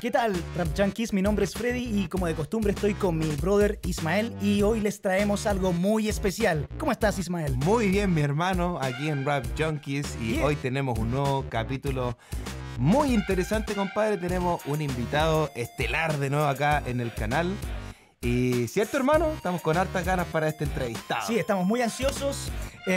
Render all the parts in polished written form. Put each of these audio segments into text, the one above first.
¿Qué tal, Rap Junkies? Mi nombre es Freddy y como de costumbre estoy con mi brother Ismael y hoy les traemos algo muy especial. ¿Cómo estás, Ismael? Muy bien, mi hermano, aquí en Rap Junkies y hoy tenemos un nuevo capítulo muy interesante, compadre. Tenemos un invitado estelar de nuevo acá en el canal. Y cierto, hermano, estamos con hartas ganas para este entrevistado. Sí, estamos muy ansiosos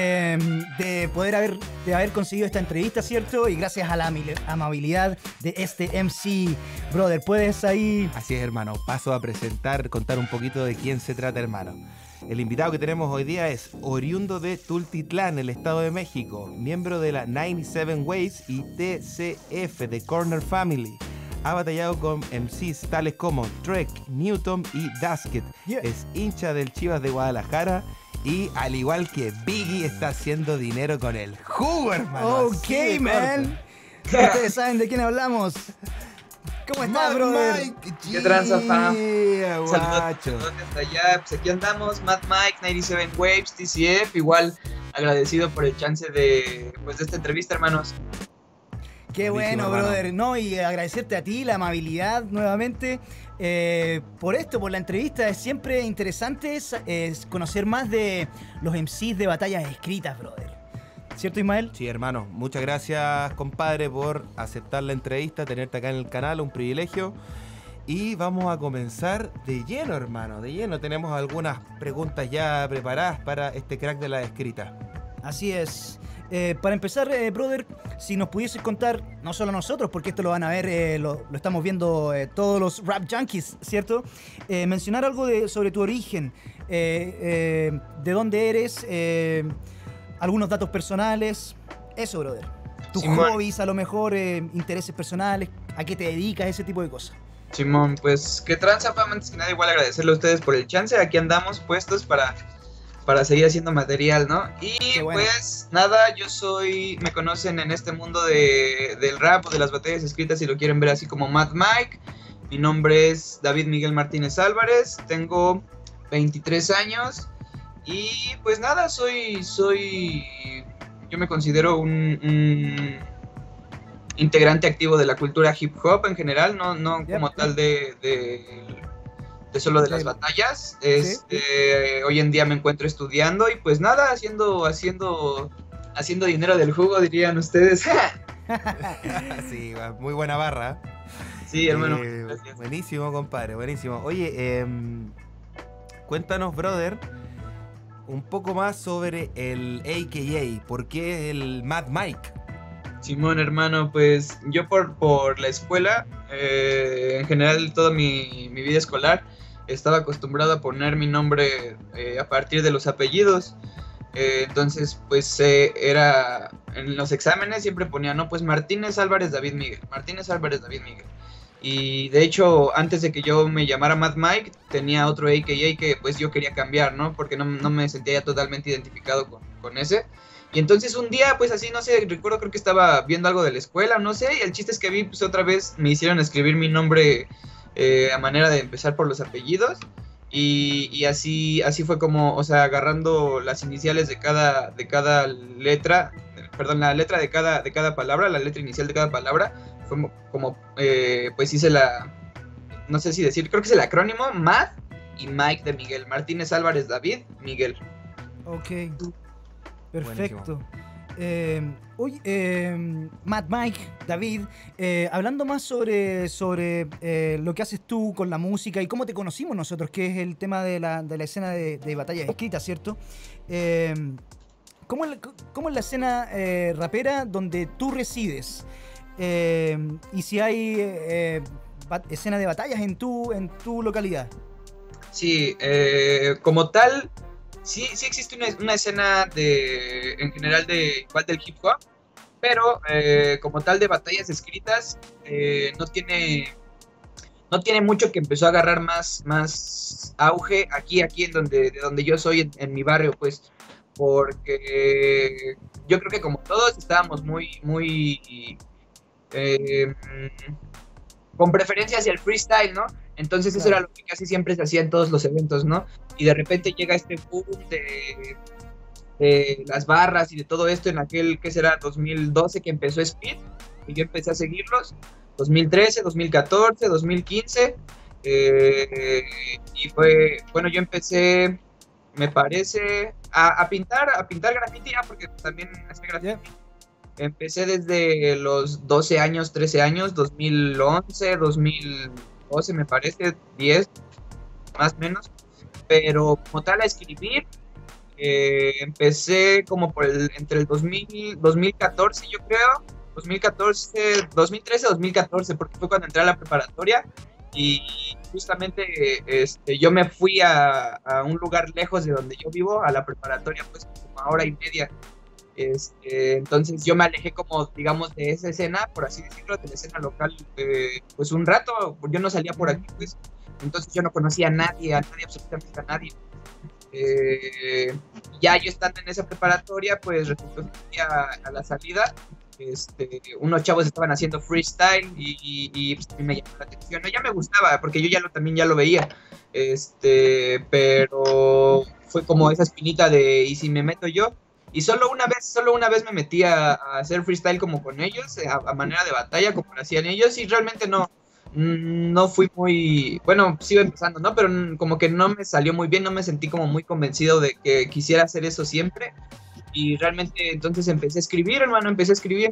de poder haber conseguido esta entrevista, ¿cierto? Y gracias a la amabilidad de este MC. Brother, ¿puedes ahí...? Así es, hermano. Paso a contar un poquito de quién se trata, hermano. El invitado que tenemos hoy día es oriundo de Tultitlán, el Estado de México, miembro de la 97 Waves y TCF de Corner Family. Ha batallado con MCs tales como Trek, Newton y Dasket. Yeah. Es hincha del Chivas de Guadalajara y, al igual que Biggie, está haciendo dinero con el jugo, hermano. Ok, man. Ustedes saben de quién hablamos. ¿Cómo estás, brother? Mike, ¿Qué tranza, fam? Guacho. Saludos desde allá. Pues aquí andamos, Mad Mike, 97 Waves, TCF. Igual agradecido por el chance de esta entrevista, hermanos. Qué bueno, hermano. brother. No, y agradecerte a ti la amabilidad nuevamente por la entrevista. Es siempre interesante es conocer más de los MCs de batallas escritas, brother. ¿Cierto, Ismael? Sí, hermano. Muchas gracias, compadre, por aceptar la entrevista, tenerte acá en el canal, un privilegio. Y vamos a comenzar de lleno, hermano, de lleno. Tenemos algunas preguntas ya preparadas para este crack de la escrita. Así es. Para empezar, brother, si nos pudieses contar, no solo nosotros, porque esto lo van a ver, lo estamos viendo todos los Rap Junkies, ¿cierto? Mencionar algo sobre tu origen, de dónde eres, algunos datos personales, eso, brother. Tus Simón. hobbies, a lo mejor, intereses personales, a qué te dedicas, ese tipo de cosas. Simón, pues qué tranza, fam. Antes que nada, igual agradecerle a ustedes por el chance. Aquí andamos puestos para seguir haciendo material, ¿no? Y bueno. Pues nada, me conocen en este mundo del rap o de las batallas escritas, si lo quieren ver así, como Mad Mike. Mi nombre es David Miguel Martínez Álvarez, tengo 23 años y pues nada, yo me considero un integrante activo de la cultura hip hop en general, no como tal de solo de las batallas. Hoy en día me encuentro estudiando y pues nada, haciendo dinero del jugo, dirían ustedes. Sí, muy buena barra. Sí, hermano, gracias. Buenísimo, compadre, buenísimo. Oye, cuéntanos, brother, un poco más sobre el AKA. ¿Por qué el Mad Mike? Simón, hermano, pues yo por la escuela, en general toda mi vida escolar, estaba acostumbrado a poner mi nombre a partir de los apellidos. Entonces, pues era en los exámenes siempre ponía, no, pues Martínez Álvarez David Miguel, Martínez Álvarez David Miguel. Y de hecho, antes de que yo me llamara Mad Mike, tenía otro AKA que pues yo quería cambiar, ¿no? Porque no me sentía ya totalmente identificado con ese. Y entonces un día, pues así, no sé, recuerdo, creo que estaba viendo algo de la escuela, no sé, y el chiste es que vi, pues otra vez me hicieron escribir mi nombre a manera de empezar por los apellidos. Y así fue como, o sea, agarrando las iniciales de cada letra, perdón, la letra de cada palabra, la letra inicial de cada palabra, fue como, pues hice no sé si decir, creo que es el acrónimo Mad y Mike de Miguel, Martínez Álvarez David Miguel. Ok, perfecto. Oye, Mad Mike, David, hablando más sobre lo que haces tú con la música y cómo te conocimos nosotros, que es el tema de la escena de batallas escritas, ¿cierto? ¿Cómo es la escena rapera donde tú resides? Y si hay escena de batallas en tu localidad. Sí, como tal, sí existe una escena en general igual del hip hop, pero como tal de batallas escritas, no tiene mucho que empezó a agarrar más auge aquí de donde yo soy, en mi barrio, pues, porque yo creo que como todos estábamos muy con preferencia hacia el freestyle, ¿no? Entonces claro, eso era lo que casi siempre se hacía en todos los eventos, ¿no? Y de repente llega este boom de las barras y de todo esto en aquel, ¿qué será? 2012, que empezó Speed, y yo empecé a seguirlos. 2013, 2014, 2015. Y fue, bueno, yo empecé, me parece, a pintar graffiti, porque también hacía graffiti. Yeah. Empecé desde los 12 años, 13 años, 2011, 2012 me parece, 10 más o menos, pero como tal a escribir, empecé como entre el 2014 yo creo, 2013, 2014, porque fue cuando entré a la preparatoria y justamente yo me fui a un lugar lejos de donde yo vivo, a la preparatoria, pues como a hora y media. Entonces yo me alejé como, digamos, de esa escena, por así decirlo, de la escena local, pues un rato. Yo no salía por aquí, pues, entonces yo no conocía a nadie, absolutamente a nadie. Ya yo estando en esa preparatoria, pues resultó que a la salida, unos chavos estaban haciendo freestyle y pues, a mí me llamó la atención. No, ya me gustaba, porque yo también ya lo veía, pero fue como esa espinita de, ¿y si me meto yo? Y solo una vez me metí a hacer freestyle como con ellos, a manera de batalla, como lo hacían ellos, y realmente no fui muy, bueno, sigo empezando, ¿no? Pero como que no me salió muy bien, no me sentí como muy convencido de que quisiera hacer eso siempre. Y realmente entonces empecé a escribir, hermano, empecé a escribir,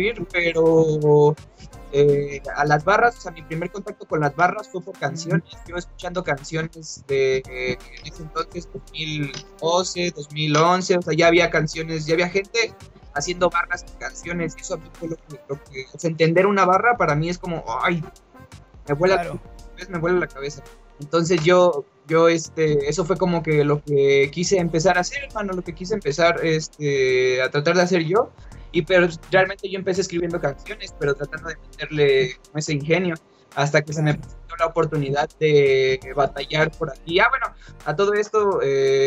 pero a las barras, o sea, mi primer contacto con las barras fue por canciones. Yo escuchando canciones de en ese entonces, 2012, 2011, o sea, ya había canciones, ya había gente haciendo barras y canciones, y eso a mí fue lo que o sea, entender una barra para mí es como, ay, me vuela la cabeza. Entonces eso fue como que lo que quise empezar a hacer, hermano, lo que quise empezar a tratar de hacer yo. Pero realmente yo empecé escribiendo canciones, pero tratando de meterle ese ingenio, hasta que se me presentó la oportunidad de batallar por aquí. Bueno, a todo esto,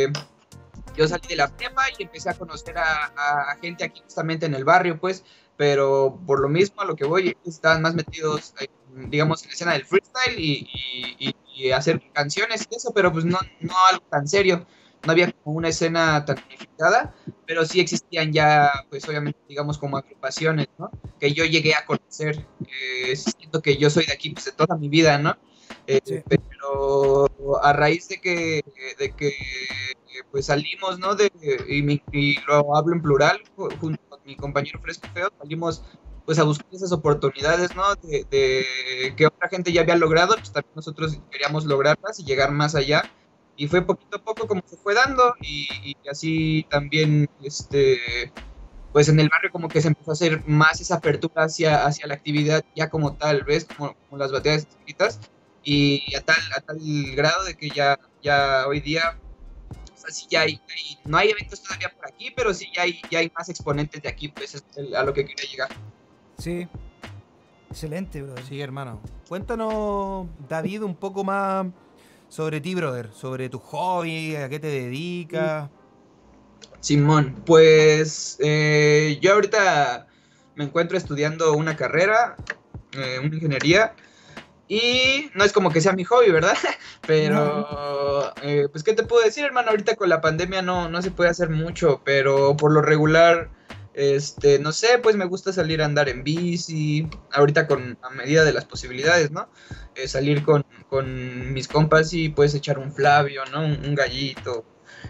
yo salí de la prepa y empecé a conocer a gente aquí justamente en el barrio, pues, pero por lo mismo a lo que voy, estaban más metidos, digamos, en la escena del freestyle y hacer canciones y eso, pero pues no algo tan serio. No había como una escena tan unificada, pero sí existían ya, pues obviamente, digamos, como agrupaciones, ¿no? Que yo llegué a conocer, siento que yo soy de aquí, pues de toda mi vida, ¿no? Sí. Pero a raíz de que pues salimos, ¿no? Y lo hablo en plural, junto con mi compañero Fresco Feo, salimos pues a buscar esas oportunidades, ¿no? De que otra gente ya había logrado, pues también nosotros queríamos lograrlas y llegar más allá. Y fue poquito a poco como se fue dando y así también, pues en el barrio como que se empezó a hacer más esa apertura hacia la actividad ya como tal, ¿ves? Como las batallas escritas y a tal grado de que ya hoy día, o sea, sí ya no hay eventos todavía por aquí, pero sí ya hay más exponentes de aquí, pues es a lo que quería llegar. Sí, excelente, brother. Sí, hermano. Cuéntanos, David, un poco más sobre ti, brother, sobre tu hobby, a qué te dedicas. Simón, pues yo ahorita me encuentro estudiando una carrera, una ingeniería, y no es como que sea mi hobby, ¿verdad? Pero, pues, ¿qué te puedo decir, hermano? Ahorita con la pandemia no se puede hacer mucho, pero por lo regular, no sé, pues me gusta salir a andar en bici, ahorita a medida de las posibilidades, ¿no? Salir con mis compas y pues echar un Flavio, ¿no? Un gallito.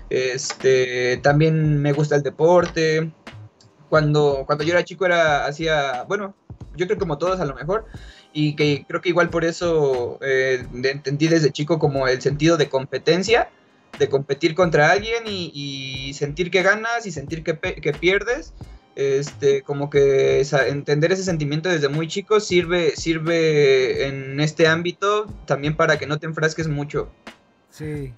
También me gusta el deporte. Cuando yo era chico bueno, yo creo como todos a lo mejor, y que creo que igual por eso entendí desde chico como el sentido de competencia, de competir contra alguien y sentir que ganas y sentir que pierdes. Como que entender ese sentimiento desde muy chico sirve en este ámbito también para que no te enfrasques mucho. Sí,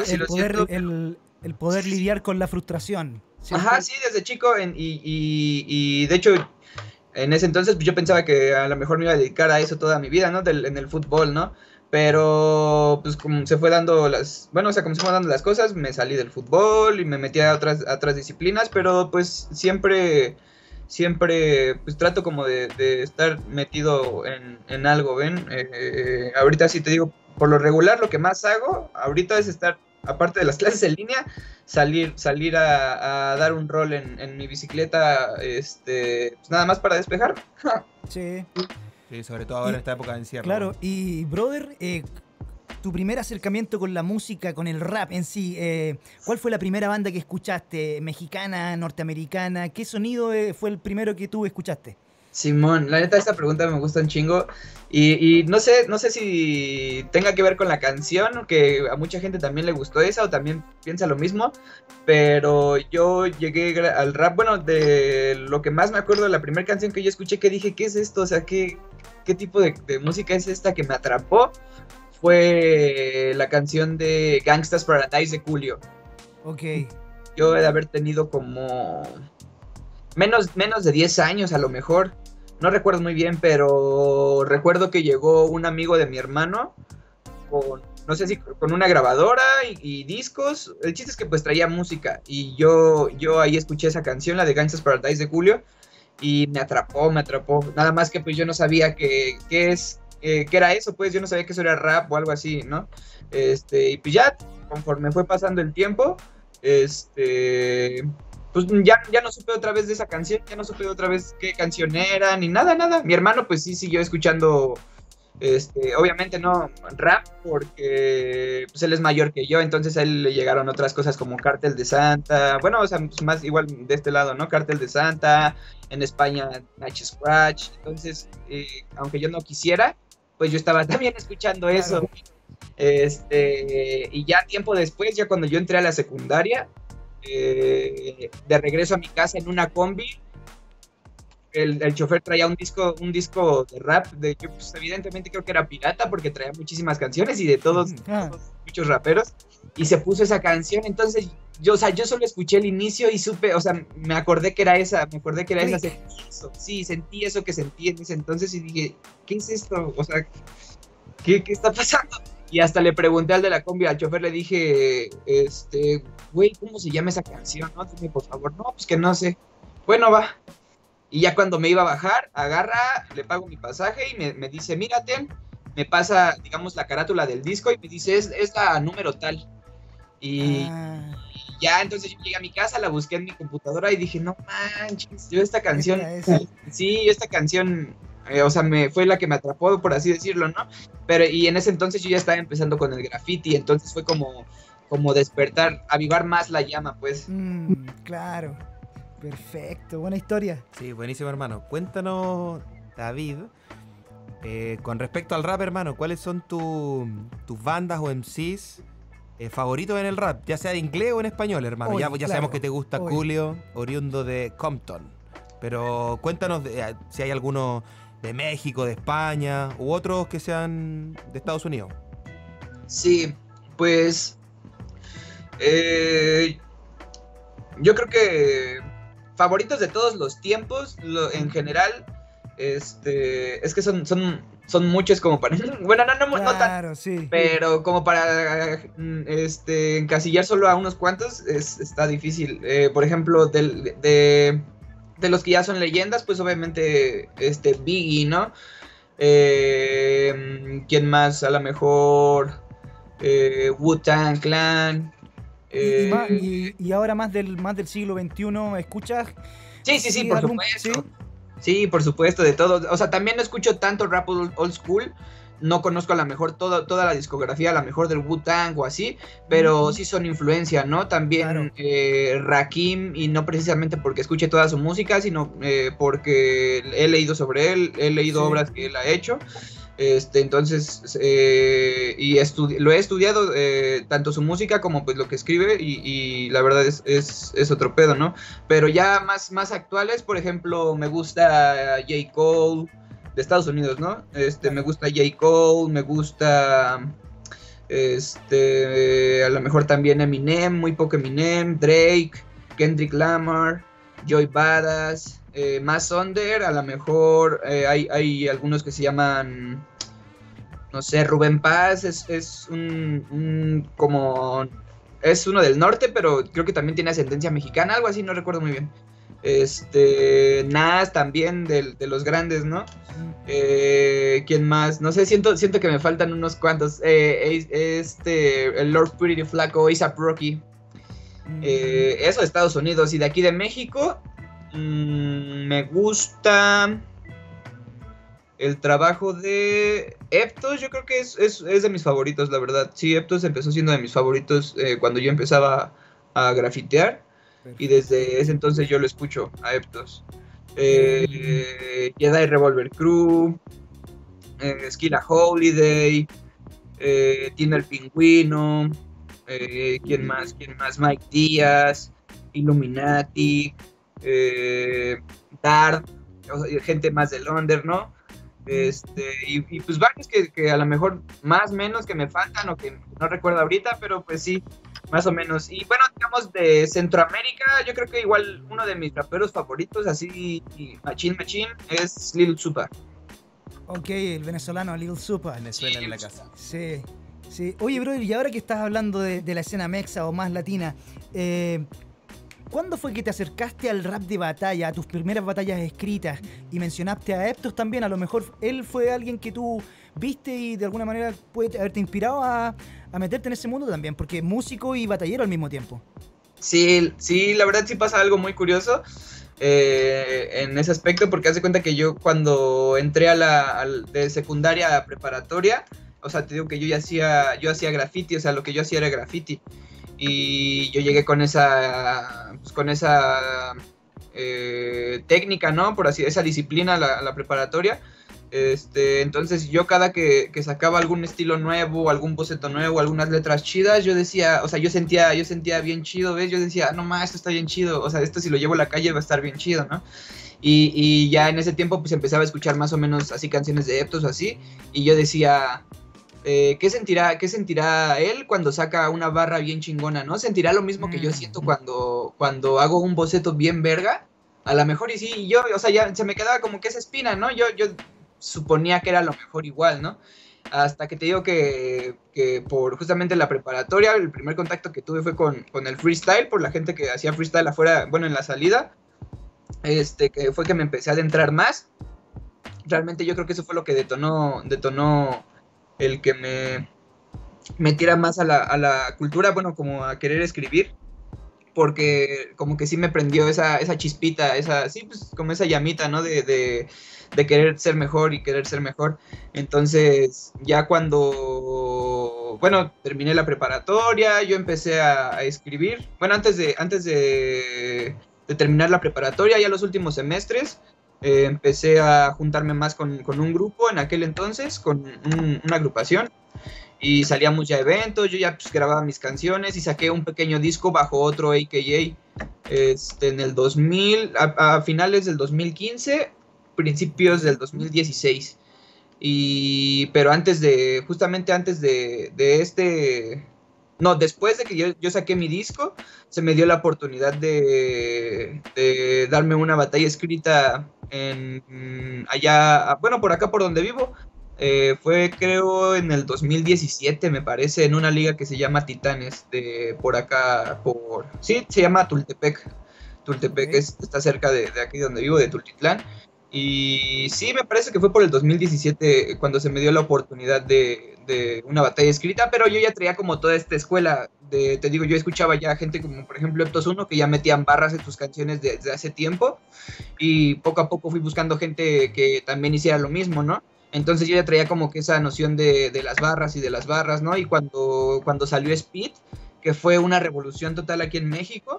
el poder lidiar con la frustración, ¿cierto? Ajá, sí, desde chico y de hecho en ese entonces yo pensaba que a lo mejor me iba a dedicar a eso toda mi vida, ¿no? En el fútbol, ¿no? Pero pues como se fue dando como se fueron dando las cosas, me salí del fútbol y me metí a otras disciplinas, pero pues siempre pues trato como de estar metido en algo, ¿ven? Ahorita sí te digo, por lo regular lo que más hago ahorita es estar, aparte de las clases en línea, salir a dar un rol en mi bicicleta, pues nada más para despejar. Sí. Sí, sobre todo ahora en esta época de encierro. Claro, y brother, tu primer acercamiento con la música, con el rap en sí, ¿cuál fue la primera banda que escuchaste? ¿Mexicana, norteamericana? ¿Qué sonido fue el primero que tú escuchaste? Simón, la neta esta pregunta me gusta un chingo y no sé si tenga que ver con la canción, que a mucha gente también le gustó esa o también piensa lo mismo, pero yo llegué al rap, bueno, de lo que más me acuerdo de la primera canción que yo escuché que dije, ¿qué es esto? O sea, ¿qué tipo de música es esta que me atrapó? Fue la canción de Gangsta's Paradise de Coolio. Ok. Yo he de haber tenido como menos de 10 años a lo mejor. No recuerdo muy bien, pero recuerdo que llegó un amigo de mi hermano con, no sé si con una grabadora y discos. El chiste es que pues traía música y yo ahí escuché esa canción, la de Gangsta's Paradise de Julio, y me atrapó. Nada más que pues yo no sabía qué era eso, pues yo no sabía que eso era rap o algo así, ¿no? Y pues ya conforme fue pasando el tiempo, pues ya no supe otra vez de esa canción, ya no supe otra vez qué canción era, ni nada. Mi hermano pues sí siguió escuchando, obviamente no rap, porque pues él es mayor que yo, entonces a él le llegaron otras cosas como Cártel de Santa, bueno, o sea, pues más igual de este lado, ¿no? Cártel de Santa, en España Nach Scratch, entonces, aunque yo no quisiera, pues yo estaba también escuchando eso, y ya tiempo después, ya cuando yo entré a la secundaria, de regreso a mi casa en una combi, el chofer traía un disco de rap, que pues, evidentemente creo que era pirata porque traía muchísimas canciones y de todos muchos raperos, y se puso esa canción, entonces yo solo escuché el inicio y supe, o sea, me acordé que era esa, sentí eso que sentí en ese entonces y dije, ¿qué es esto? O sea, ¿qué está pasando? Y hasta le pregunté al de la combi, al chofer, le dije, güey, ¿cómo se llama esa canción? No, dime, por favor. No, pues que no sé. Bueno, va. Y ya cuando me iba a bajar, agarra, le pago mi pasaje y me dice, mírate, me pasa, digamos, la carátula del disco y me dice, es la número tal. Y ya, entonces yo llegué a mi casa, la busqué en mi computadora y dije, no manches, yo esta canción, o sea, fue la que me atrapó, por así decirlo, ¿no? Y en ese entonces yo ya estaba empezando con el graffiti, entonces fue como despertar, avivar más la llama, pues. Claro, perfecto, buena historia. Sí, buenísimo, hermano. Cuéntanos, David, con respecto al rap, hermano, ¿cuáles son tus bandas o MCs favoritos en el rap? Ya sea de inglés o en español, hermano. Ya sabemos que te gusta Coolio, oriundo de Compton, pero cuéntanos si hay alguno de México, de España, u otros que sean de Estados Unidos. Sí, pues yo creo que favoritos de todos los tiempos, en general, es que son muchos como para, bueno, no tan, sí, pero como para encasillar solo a unos cuantos está difícil. Por ejemplo, de los que ya son leyendas, pues obviamente Biggie, ¿no? ¿Quién más? A lo mejor Wu-Tang Clan. Y ahora más del siglo XXI, ¿escuchas? Sí, por supuesto. Sí, por supuesto, de todo. O sea, también no escucho tanto rap old school. No conozco a lo mejor toda la discografía, a lo mejor del Wu-Tang o así, pero sí son influencia, ¿no? También Rakim, y no precisamente porque escuche toda su música, sino porque he leído sobre él, he leído obras que él ha hecho. Entonces, lo he estudiado, tanto su música como pues lo que escribe, y la verdad es otro pedo, ¿no? Pero ya más actuales, por ejemplo, me gusta J. Cole, de Estados Unidos, ¿no? Me gusta J. Cole, me gusta a lo mejor también Eminem, muy poco Eminem, Drake, Kendrick Lamar, Joey Badass, más under, a lo mejor hay algunos que se llaman, no sé, Rubén Paz, es es uno del norte, pero creo que también tiene ascendencia mexicana, algo así, no recuerdo muy bien. Nas también, de los grandes, ¿no? ¿Quién más? No sé, siento que me faltan unos cuantos. El Lord Pretty Flaco, A$AP Rocky. Eso de Estados Unidos. Y de aquí de México, me gusta el trabajo de Eptos, yo creo que es de mis favoritos, la verdad. Sí, Eptos empezó siendo de mis favoritos cuando yo empezaba a grafitear. Y desde ese entonces yo lo escucho a Eptos. Jedi Revolver Crew, Skilla Holiday, Tiene el Pingüino, ¿quién más? Mike Díaz, Illuminati, Dart, o sea, gente más de Londres, ¿no? Y pues varios que a lo mejor más menos que me faltan o que no recuerdo ahorita, pero pues sí, más o menos. Y bueno, digamos de Centroamérica, yo creo que igual uno de mis raperos favoritos, así machín, es Lil Supa. Ok, el venezolano Lil Supa. Venezuela en la casa. Sí, sí. Oye, brother, y ahora que estás hablando de la escena mexa o más latina, ¿cuándo fue que te acercaste al rap de batalla, a tus primeras batallas escritas? Y mencionaste a Eptos también, a lo mejor él fue alguien que tú viste y de alguna manera puede haberte inspirado a meterte en ese mundo también, porque es músico y batallero al mismo tiempo. Sí, la verdad sí pasa algo muy curioso en ese aspecto, porque haz de cuenta que yo cuando entré de secundaria a preparatoria, o sea, te digo que yo hacía graffiti, o sea, lo que yo hacía era graffiti. Y yo llegué con esa técnica, ¿no? Por así, esa disciplina a la preparatoria. Entonces yo cada que sacaba algún estilo nuevo, algún boceto nuevo, algunas letras chidas, yo decía, o sea, yo sentía bien chido, ¿ves? Yo decía, no más, esto está bien chido, o sea, esto si lo llevo a la calle va a estar bien chido, ¿no? Y ya en ese tiempo pues empezaba a escuchar más o menos así canciones de Eptos o así, y yo decía... ¿qué sentirá él cuando saca una barra bien chingona, ¿no? ¿Sentirá lo mismo que yo siento cuando hago un boceto bien verga? A lo mejor y sí, y yo, o sea, ya se me quedaba como que esa espina, ¿no? Yo suponía que era lo mejor igual, ¿no? Hasta que te digo que por justamente la preparatoria, el primer contacto que tuve fue con el freestyle, por la gente que hacía freestyle afuera, bueno, en la salida, que fue que me empecé a adentrar más. Realmente yo creo que eso fue lo que detonó el que me metiera más a la cultura, bueno, como a querer escribir, porque como que sí me prendió esa chispita, sí, pues como esa llamita, ¿no? De querer ser mejor y querer ser mejor. Entonces, ya cuando, bueno, terminé la preparatoria, yo empecé a escribir, bueno, antes de terminar la preparatoria, ya los últimos semestres, empecé a juntarme más con un grupo en aquel entonces, con una agrupación, y salíamos ya a eventos, yo ya pues, grababa mis canciones y saqué un pequeño disco bajo otro AKA en el 2000, a finales del 2015, principios del 2016, pero justamente antes de después de que yo saqué mi disco, se me dio la oportunidad de darme una batalla escrita allá, bueno, por acá por donde vivo. Fue creo en el 2017, me parece, en una liga que se llama Titanes, por acá, sí, se llama Tultepec. Tultepec okay. Está cerca de aquí donde vivo, de Tultitlán. Y sí, me parece que fue por el 2017 cuando se me dio la oportunidad de una batalla escrita, pero yo ya traía como toda esta escuela, te digo, yo escuchaba ya gente como por ejemplo Eptos 1 que ya metían barras en sus canciones desde hace tiempo, y poco a poco fui buscando gente que también hiciera lo mismo, ¿no? Entonces yo ya traía como que esa noción de las barras y de las barras, ¿no? Y cuando salió Speed, que fue una revolución total aquí en México,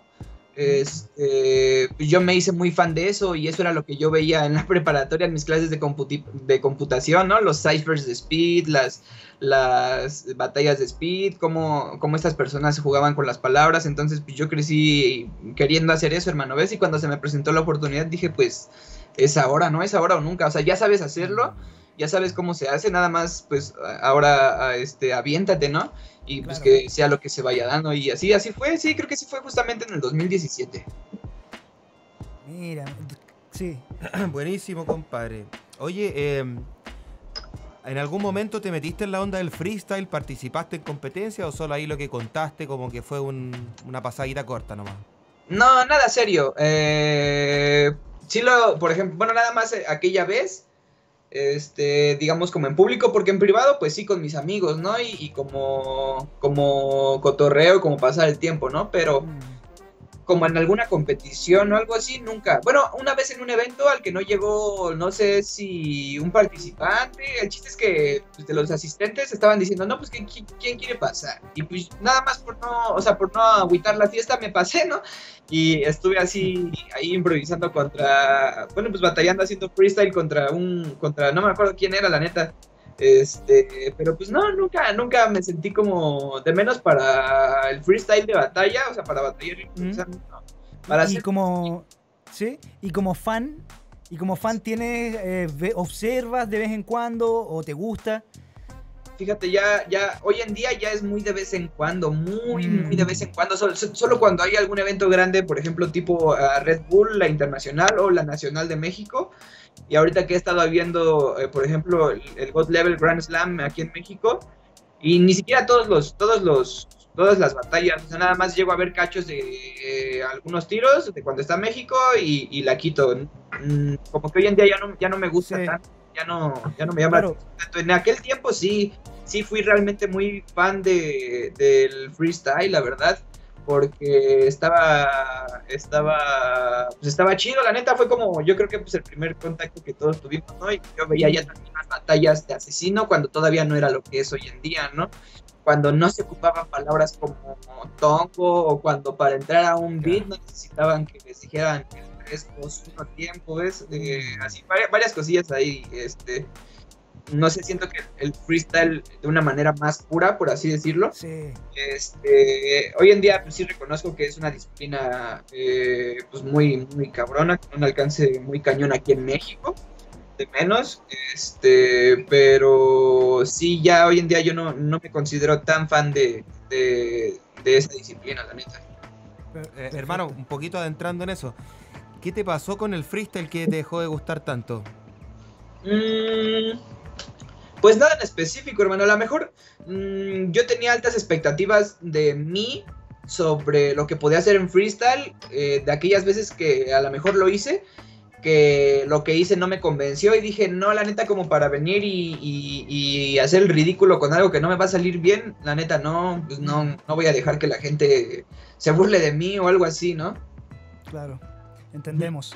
yo me hice muy fan de eso, y eso era lo que yo veía en la preparatoria, en mis clases de computación, ¿no? Los ciphers de Speed, las batallas de Speed, cómo estas personas jugaban con las palabras. Entonces pues yo crecí queriendo hacer eso, hermano, ¿ves? Y cuando se me presentó la oportunidad dije, pues es ahora, ¿no? Es ahora o nunca, o sea, ya sabes hacerlo, ya sabes cómo se hace, nada más pues ahora aviéntate, ¿no? Y pues claro, que sea lo que se vaya dando. Y así fue, sí, creo que sí fue justamente en el 2017. Mira, sí. Buenísimo, compadre. Oye, ¿en algún momento te metiste en la onda del freestyle? ¿Participaste en competencia o solo ahí lo que contaste como que fue una pasadita corta nomás? No, nada serio. Sí por ejemplo, bueno, nada más aquella vez, digamos como en público, porque en privado pues sí con mis amigos, ¿no? Y como cotorreo, como pasar el tiempo, ¿no? Pero como en alguna competición o algo así, nunca. Bueno, una vez en un evento al que no llegó, no sé si un participante, el chiste es que pues, de los asistentes estaban diciendo, no, pues ¿quién quiere pasar? Y pues nada más por no agüitar la fiesta me pasé, ¿no? Y estuve así, ahí improvisando pues batallando haciendo freestyle contra no me acuerdo quién era, la neta. Pero pues no, nunca me sentí como de menos para el freestyle de batalla, o sea, para batallar improvisando, no. Y como fan tienes, observas de vez en cuando o te gusta. Fíjate, ya hoy en día ya es muy de vez en cuando, muy de vez en cuando, solo cuando hay algún evento grande, por ejemplo, tipo Red Bull, la Internacional o la Nacional de México. Y ahorita que he estado viendo, por ejemplo, el God Level Grand Slam aquí en México, y ni siquiera todas las batallas, o sea, nada más llego a ver cachos de algunos tiros de cuando está México y la quito. Como que hoy en día ya no me gusta tanto, ya no me llama tanto. En aquel tiempo sí fui realmente muy fan del freestyle, la verdad. Porque estaba chido, la neta, fue como, yo creo que pues el primer contacto que todos tuvimos, ¿no? Y yo veía ya también las batallas de asesino cuando todavía no era lo que es hoy en día, ¿no? Cuando no se ocupaban palabras como tongo, o cuando para entrar a un beat no necesitaban que les dijeran el 3, 2, 1 tiempo, ¿ves? Así, varias cosillas ahí, no sé, siento que el freestyle de una manera más pura, por así decirlo. Sí. Hoy en día pues sí reconozco que es una disciplina pues muy, muy cabrona, con un alcance muy cañón aquí en México, de menos, pero sí, ya hoy en día yo no me considero tan fan de esa disciplina, la neta. Hermano, un poquito adentrando en eso, ¿qué te pasó con el freestyle que te dejó de gustar tanto? Pues nada en específico, hermano. A lo mejor yo tenía altas expectativas de mí sobre lo que podía hacer en freestyle, de aquellas veces que a lo mejor lo hice, que lo que hice no me convenció y dije, no, la neta, como para venir y hacer el ridículo con algo que no me va a salir bien, la neta, no, pues no voy a dejar que la gente se burle de mí o algo así, ¿no? Claro, entendemos.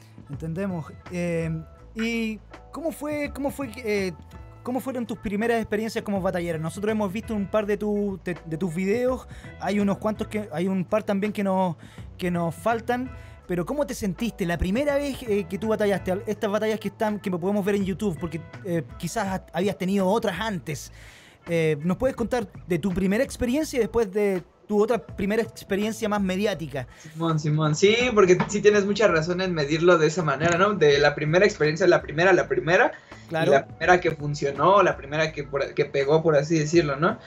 ¿Y cómo fueron tus primeras experiencias como batallero? Nosotros hemos visto un par de tus videos, hay un par también que nos faltan, pero ¿cómo te sentiste la primera vez que tú batallaste? Estas batallas que podemos ver en YouTube, porque quizás habías tenido otras antes. ¿Nos puedes contar de tu primera experiencia y después de tu otra primera experiencia más mediática? Simón, sí, porque sí tienes mucha razón en medirlo de esa manera, ¿no? De la primera experiencia, la primera, claro. Y la primera que funcionó, la primera que pegó, por así decirlo, ¿no?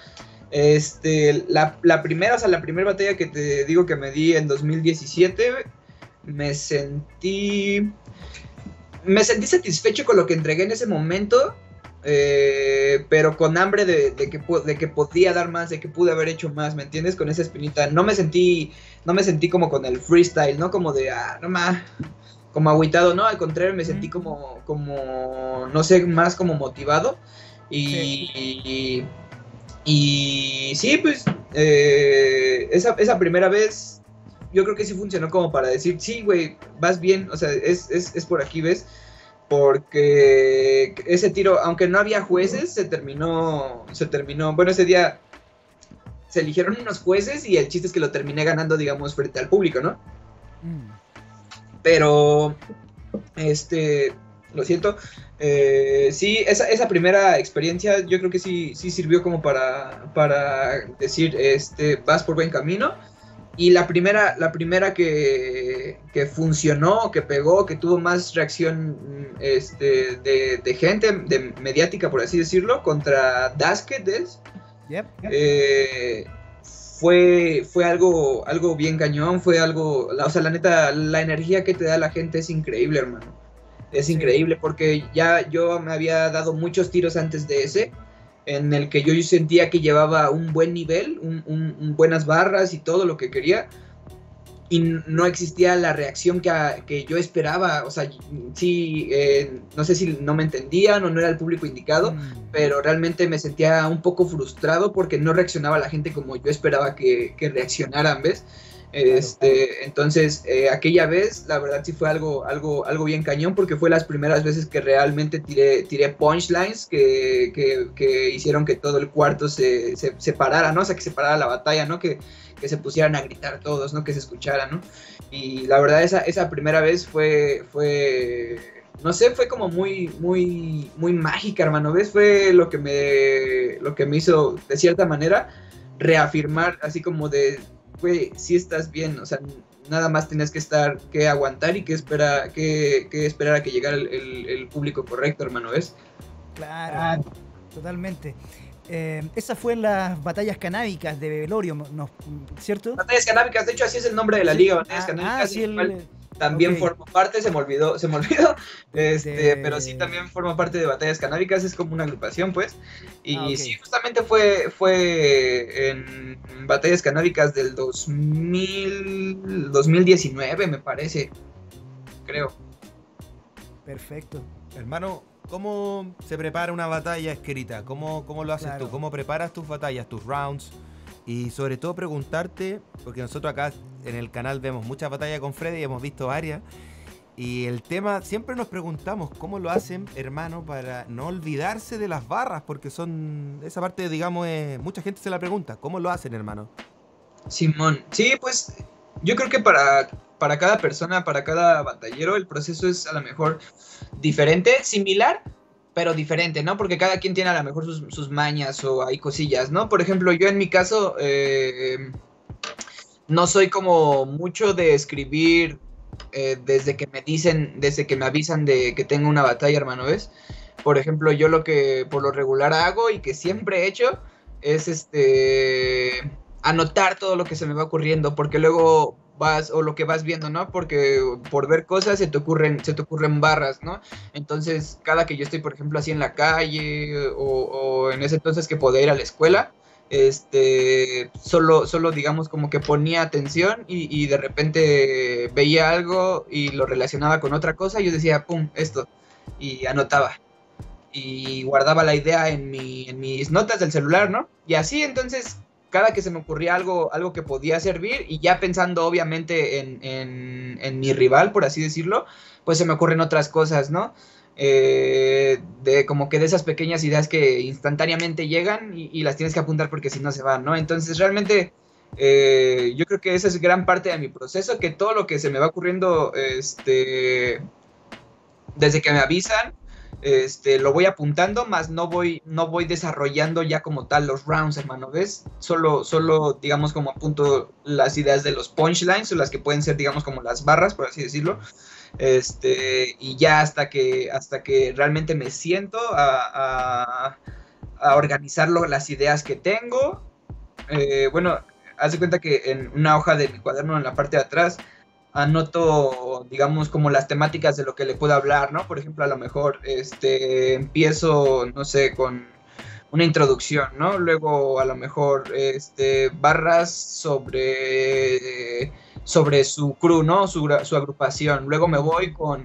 La primera batalla que te digo que me di en 2017, me sentí satisfecho con lo que entregué en ese momento, pero con hambre de que podía dar más, de que pude haber hecho más, ¿me entiendes? Con esa espinita. No me sentí como con el freestyle, ¿no? Como de, no más, como agüitado, ¿no? Al contrario, me sentí como no sé, más como motivado. Y sí, pues, esa primera vez, yo creo que sí funcionó como para decir, sí, güey, vas bien, o sea, es por aquí, ¿ves? Porque ese tiro, aunque no había jueces, se terminó, bueno, ese día se eligieron unos jueces y el chiste es que lo terminé ganando, digamos, frente al público, ¿no? Pero, lo siento, sí, esa primera experiencia yo creo que sí sirvió como para decir, vas por buen camino. Y la primera que funcionó, que pegó, que tuvo más reacción de gente, de mediática, por así decirlo, contra Dasket, fue algo bien cañón, fue algo, o sea, la neta, la energía que te da la gente es increíble, hermano. Es increíble, porque ya yo me había dado muchos tiros antes de ese, en el que yo sentía que llevaba un buen nivel, buenas barras y todo lo que quería, y no existía la reacción que yo esperaba. O sea, sí, no sé si no me entendían o no era el público indicado, pero realmente me sentía un poco frustrado porque no reaccionaba la gente como yo esperaba que reaccionaran, ¿ves? Entonces, aquella vez, la verdad sí fue algo bien cañón, porque fue las primeras veces que realmente tiré punchlines que hicieron que todo el cuarto se parara, ¿no? O sea, que se parara la batalla, ¿no? Que se pusieran a gritar todos, ¿no? Que se escuchara, ¿no? Y la verdad, esa primera vez fue no sé, fue como muy mágica, hermano, ¿ves? Fue lo que me hizo, de cierta manera, reafirmar, así como de, güey, sí estás bien, o sea, nada más tenías que aguantar y que esperar a que llegara el público correcto, hermano, ¿ves? Claro, totalmente. Esa fue en las batallas canábicas de velorio, ¿no? ¿Cierto? Batallas canábicas, de hecho así es el nombre de la liga, batallas canábicas. Sí, también formo parte, se me olvidó, pero sí también formo parte de Batallas Canábicas, es como una agrupación, pues, y sí, justamente fue en Batallas Canábicas del 2019, me parece, creo. Perfecto. Hermano, ¿cómo se prepara una batalla escrita? ¿Cómo lo haces tú? ¿Cómo preparas tus batallas, tus rounds? Y sobre todo preguntarte, porque nosotros acá en el canal vemos muchas batallas con Freddy y hemos visto varias, y el tema, siempre nos preguntamos cómo lo hacen, hermano, para no olvidarse de las barras, porque son, esa parte, digamos, mucha gente se la pregunta, ¿cómo lo hacen, hermano? Simón, sí, pues yo creo que para cada persona, para cada batallero, el proceso es a lo mejor diferente, similar, pero diferente, ¿no? Porque cada quien tiene a lo mejor sus mañas o hay cosillas, ¿no? Por ejemplo, yo en mi caso no soy como mucho de escribir desde que me avisan de que tengo una batalla, hermano, ¿ves? Por ejemplo, yo lo que por lo regular hago y que siempre he hecho es anotar todo lo que se me va ocurriendo, porque luego lo que vas viendo, ¿no? Porque por ver cosas se te ocurren barras, ¿no? Entonces, cada que yo estoy, por ejemplo, así en la calle o en ese entonces que podía ir a la escuela, solo digamos como que ponía atención y de repente veía algo y lo relacionaba con otra cosa y yo decía, pum, esto, y anotaba. Y guardaba la idea en mis notas del celular, ¿no? Y así, entonces, cada que se me ocurría algo que podía servir, y ya pensando obviamente en mi rival, por así decirlo, pues se me ocurren otras cosas, ¿no? Como que de esas pequeñas ideas que instantáneamente llegan y las tienes que apuntar porque si no se van, ¿no? Entonces realmente yo creo que esa es gran parte de mi proceso, que todo lo que se me va ocurriendo desde que me avisan, lo voy apuntando, más no voy desarrollando ya como tal los rounds, hermano, ¿ves? Solo digamos como apunto las ideas de los punchlines o las que pueden ser digamos como las barras, por así decirlo, y ya hasta que realmente me siento a organizar las ideas que tengo. Bueno, haz de cuenta que en una hoja de mi cuaderno en la parte de atrás anoto, digamos, como las temáticas de lo que le puedo hablar, ¿no? Por ejemplo, a lo mejor empiezo, no sé, con una introducción, ¿no? Luego, a lo mejor, barras sobre su crew, ¿no? Su agrupación. Luego me voy con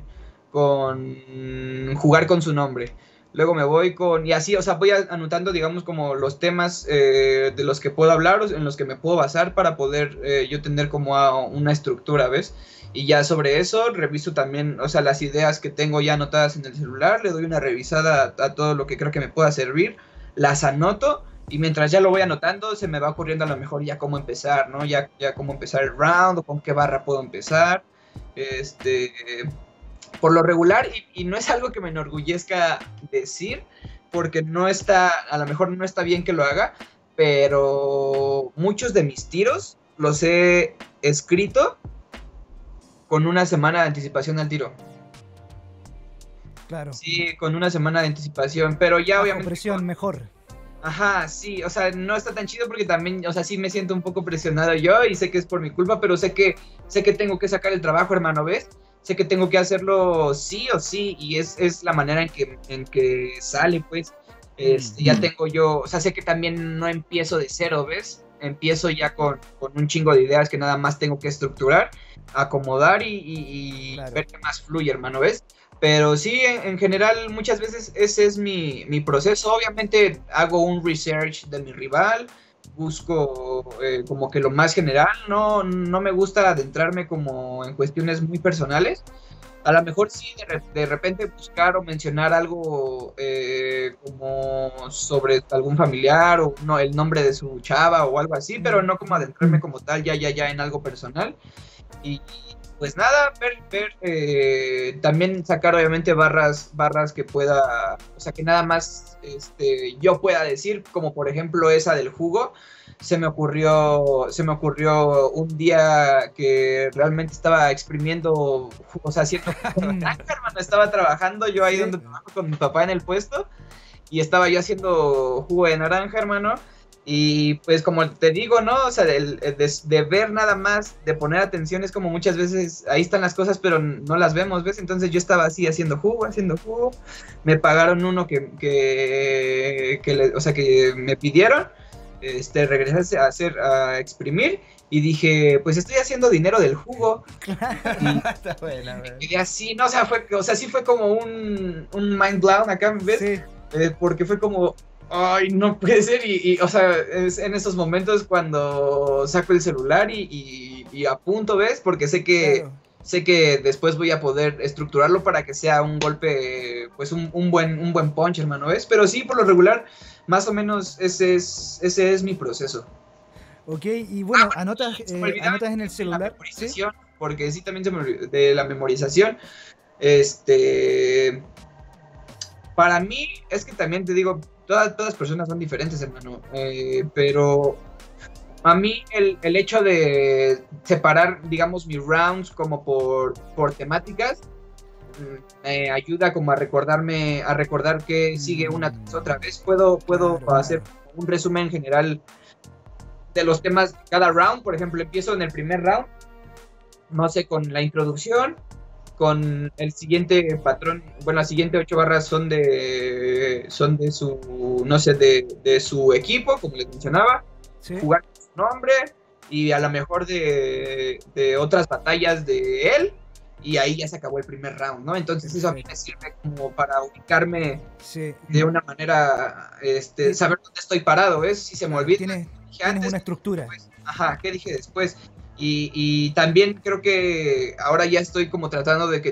jugar con su nombre. Luego me voy y así, o sea, voy anotando, digamos, como los temas de los que puedo hablar, en los que me puedo basar para poder yo tener como una estructura, ¿ves? Y ya sobre eso reviso también, o sea, las ideas que tengo ya anotadas en el celular, le doy una revisada a todo lo que creo que me pueda servir, las anoto, y mientras ya lo voy anotando, se me va ocurriendo a lo mejor ya cómo empezar, ¿no? Ya cómo empezar el round, o con qué barra puedo empezar, por lo regular, y no es algo que me enorgullezca decir, porque a lo mejor no está bien que lo haga, pero muchos de mis tiros los he escrito con una semana de anticipación al tiro. Claro. Sí, con una semana de anticipación, pero ya bajo obviamente... presión mejor. Ajá, sí, o sea, no está tan chido porque también, o sea, sí me siento un poco presionado yo y sé que es por mi culpa, pero sé que tengo que sacar el trabajo, hermano, ¿ves? Sé que tengo que hacerlo sí o sí, y es la manera en que sale, pues. Ya tengo yo, o sea, sé que también no empiezo de cero, ¿ves? Empiezo ya con un chingo de ideas que nada más tengo que estructurar, acomodar y claro, ver qué más fluye, hermano, ¿ves? Pero sí, en general, muchas veces ese es mi proceso. Obviamente hago un research de mi rival, busco como que lo más general, no me gusta adentrarme como en cuestiones muy personales. A lo mejor sí de repente buscar o mencionar algo como sobre algún familiar o no, el nombre de su chava o algo así, pero no como adentrarme como tal ya en algo personal. Y pues nada, también sacar obviamente barras que pueda, o sea, que nada más yo pueda decir, como por ejemplo esa del jugo. Se me ocurrió un día que realmente estaba exprimiendo, o sea, haciendo naranja, hermano. Estaba trabajando yo ahí donde trabajo con mi papá en el puesto y estaba yo haciendo jugo de naranja, hermano. Y pues como te digo, ¿no? O sea, de ver nada más, de poner atención, es como muchas veces ahí están las cosas, pero no las vemos, ¿ves? Entonces yo estaba así haciendo jugo. Me pagaron uno que me pidieron. Regresé a exprimir y dije, pues estoy haciendo dinero del jugo. Está buena, y así, no, sí fue como un mind blown acá, ¿ves? Sí. Porque fue como, ay, no puede ser. O sea, es en esos momentos cuando saco el celular y apunto, ¿ves? Porque sé que después voy a poder estructurarlo para que sea un golpe, pues un buen punch, hermano, ¿ves? Pero sí, por lo regular, más o menos ese es mi proceso. Ok, y bueno, anotas en el celular. La memorización, ¿sí? Porque sí, también se me olvidó de la memorización. Para mí, es que también te digo, todas las personas son diferentes, hermano. Pero a mí el hecho de separar, digamos, mis rounds como por temáticas, me ayuda como a recordar que sigue una tras otra vez. Puedo hacer un resumen general de los temas de cada round. Por ejemplo, empiezo en el primer round, no sé, con la introducción, con el siguiente patrón. Bueno, las siguientes 8 barras son de su, no sé, de su equipo, como les mencionaba. ¿Sí? Jugar con su nombre y a lo mejor de otras batallas de él. Y ahí ya se acabó el primer round, ¿no? Entonces eso a mí me sirve como para ubicarme de una manera, saber dónde estoy parado, ¿ves? Si se me olvida. Tienes una estructura. Pues, ¿qué dije después? Y también creo que ahora ya estoy como tratando de que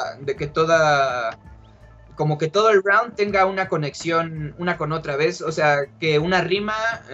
como que todo el round tenga una conexión una con otra, ¿ves? O sea, que una rima,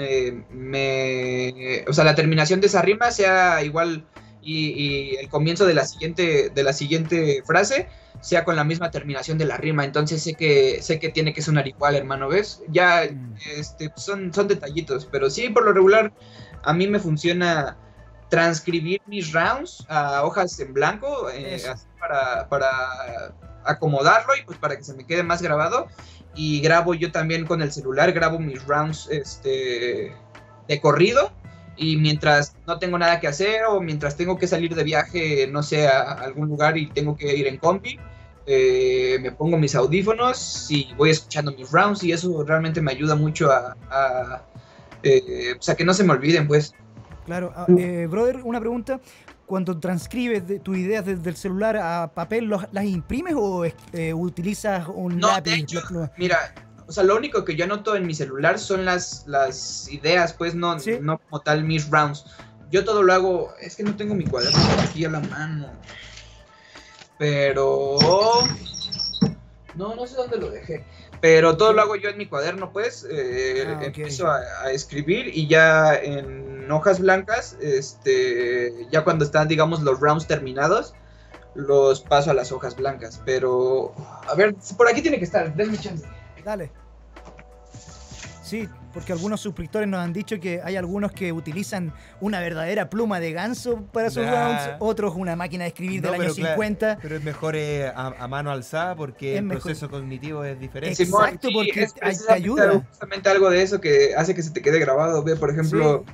o sea, la terminación de esa rima sea igual. Y el comienzo de la siguiente frase sea con la misma terminación de la rima. Entonces sé que tiene que sonar igual, hermano, ¿ves? Ya son detallitos, pero sí, por lo regular a mí me funciona transcribir mis rounds a hojas en blanco, así para acomodarlo y pues para que se me quede más grabado. Y grabo yo también con el celular, grabo mis rounds de corrido. Y mientras no tengo nada que hacer o mientras tengo que salir de viaje, no sé, a algún lugar y tengo que ir en combi, me pongo mis audífonos y voy escuchando mis rounds y eso realmente me ayuda mucho a que no se me olviden, pues. Claro. Brother, una pregunta. Cuando transcribes tus ideas desde el celular a papel, ¿las imprimes o utilizas un lápiz? De hecho, mira... O sea, lo único que yo anoto en mi celular son las ideas, pues no como tal mis rounds. Yo todo lo hago, es que no tengo mi cuaderno aquí a la mano. Pero... No sé dónde lo dejé. Pero todo lo hago yo en mi cuaderno, pues. Empiezo a escribir y ya en hojas blancas, ya cuando están, digamos, los rounds terminados, los paso a las hojas blancas. Pero, a ver, por aquí tiene que estar, denme chance. Dale. Sí, porque algunos suscriptores nos han dicho que hay algunos que utilizan una verdadera pluma de ganso para sus rounds, otros una máquina de escribir del año 50. Pero es mejor a mano alzada porque el proceso cognitivo es diferente. Exacto, porque te ayuda. Justamente algo de eso que hace que se te quede grabado. Ve, por ejemplo,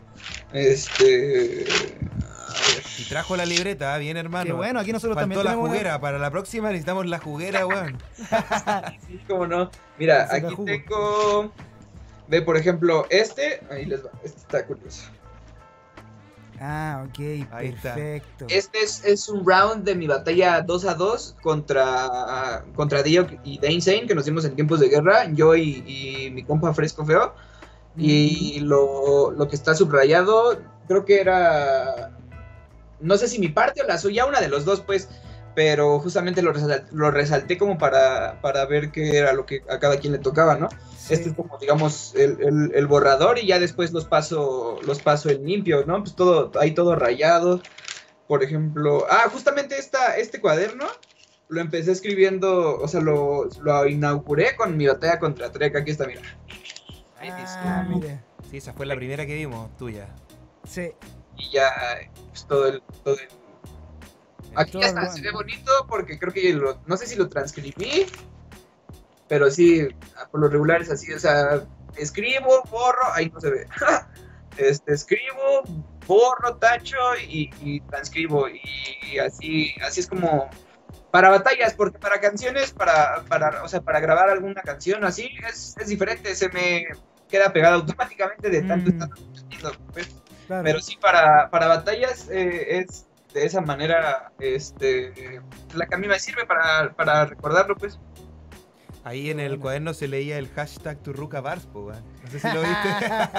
Y trajo la libreta, bien, hermano. Qué bueno, aquí nosotros Faltó también tenemos la juguera. Para la próxima necesitamos la juguera, weón. Sí, cómo no. Mira, aquí tengo... Ve, por ejemplo, ahí les va, está curioso. Ok, ahí perfecto. Este es un round de mi batalla 2-2 contra Dio y Dane Zane, que nos dimos en tiempos de guerra, yo y mi compa Fresco Feo. Y lo que está subrayado, creo que era, no sé si mi parte o la suya, una de los dos, pues, pero justamente lo resalté como para ver qué era lo que a cada quien le tocaba, ¿no? Sí. Este es como, digamos, el borrador, y ya después los paso en limpio, ¿no? Pues todo, ahí todo rayado. Por ejemplo, justamente este cuaderno lo empecé escribiendo, o sea, lo inauguré con mi batalla contra Trek. Aquí está, mira. Mire. Sí, esa fue la primera que vimos, tuya. Sí. Y ya, pues todo el aquí todo hasta bueno. se ve bonito porque creo que no sé si lo transcribí, pero sí, por lo regular es así, o sea, escribo, borro, ahí no se ve. Escribo, borro, tacho y transcribo, y así es como para batallas, porque para canciones, o sea, para grabar alguna canción así es diferente, se me queda pegado automáticamente de tanto estar repitiendo, pues. Claro. Pero sí, para batallas es de esa manera, la que a mí me sirve para recordarlo, pues. Ahí en el cuaderno se leía el hashtag Turrucabars, po, no sé si lo viste.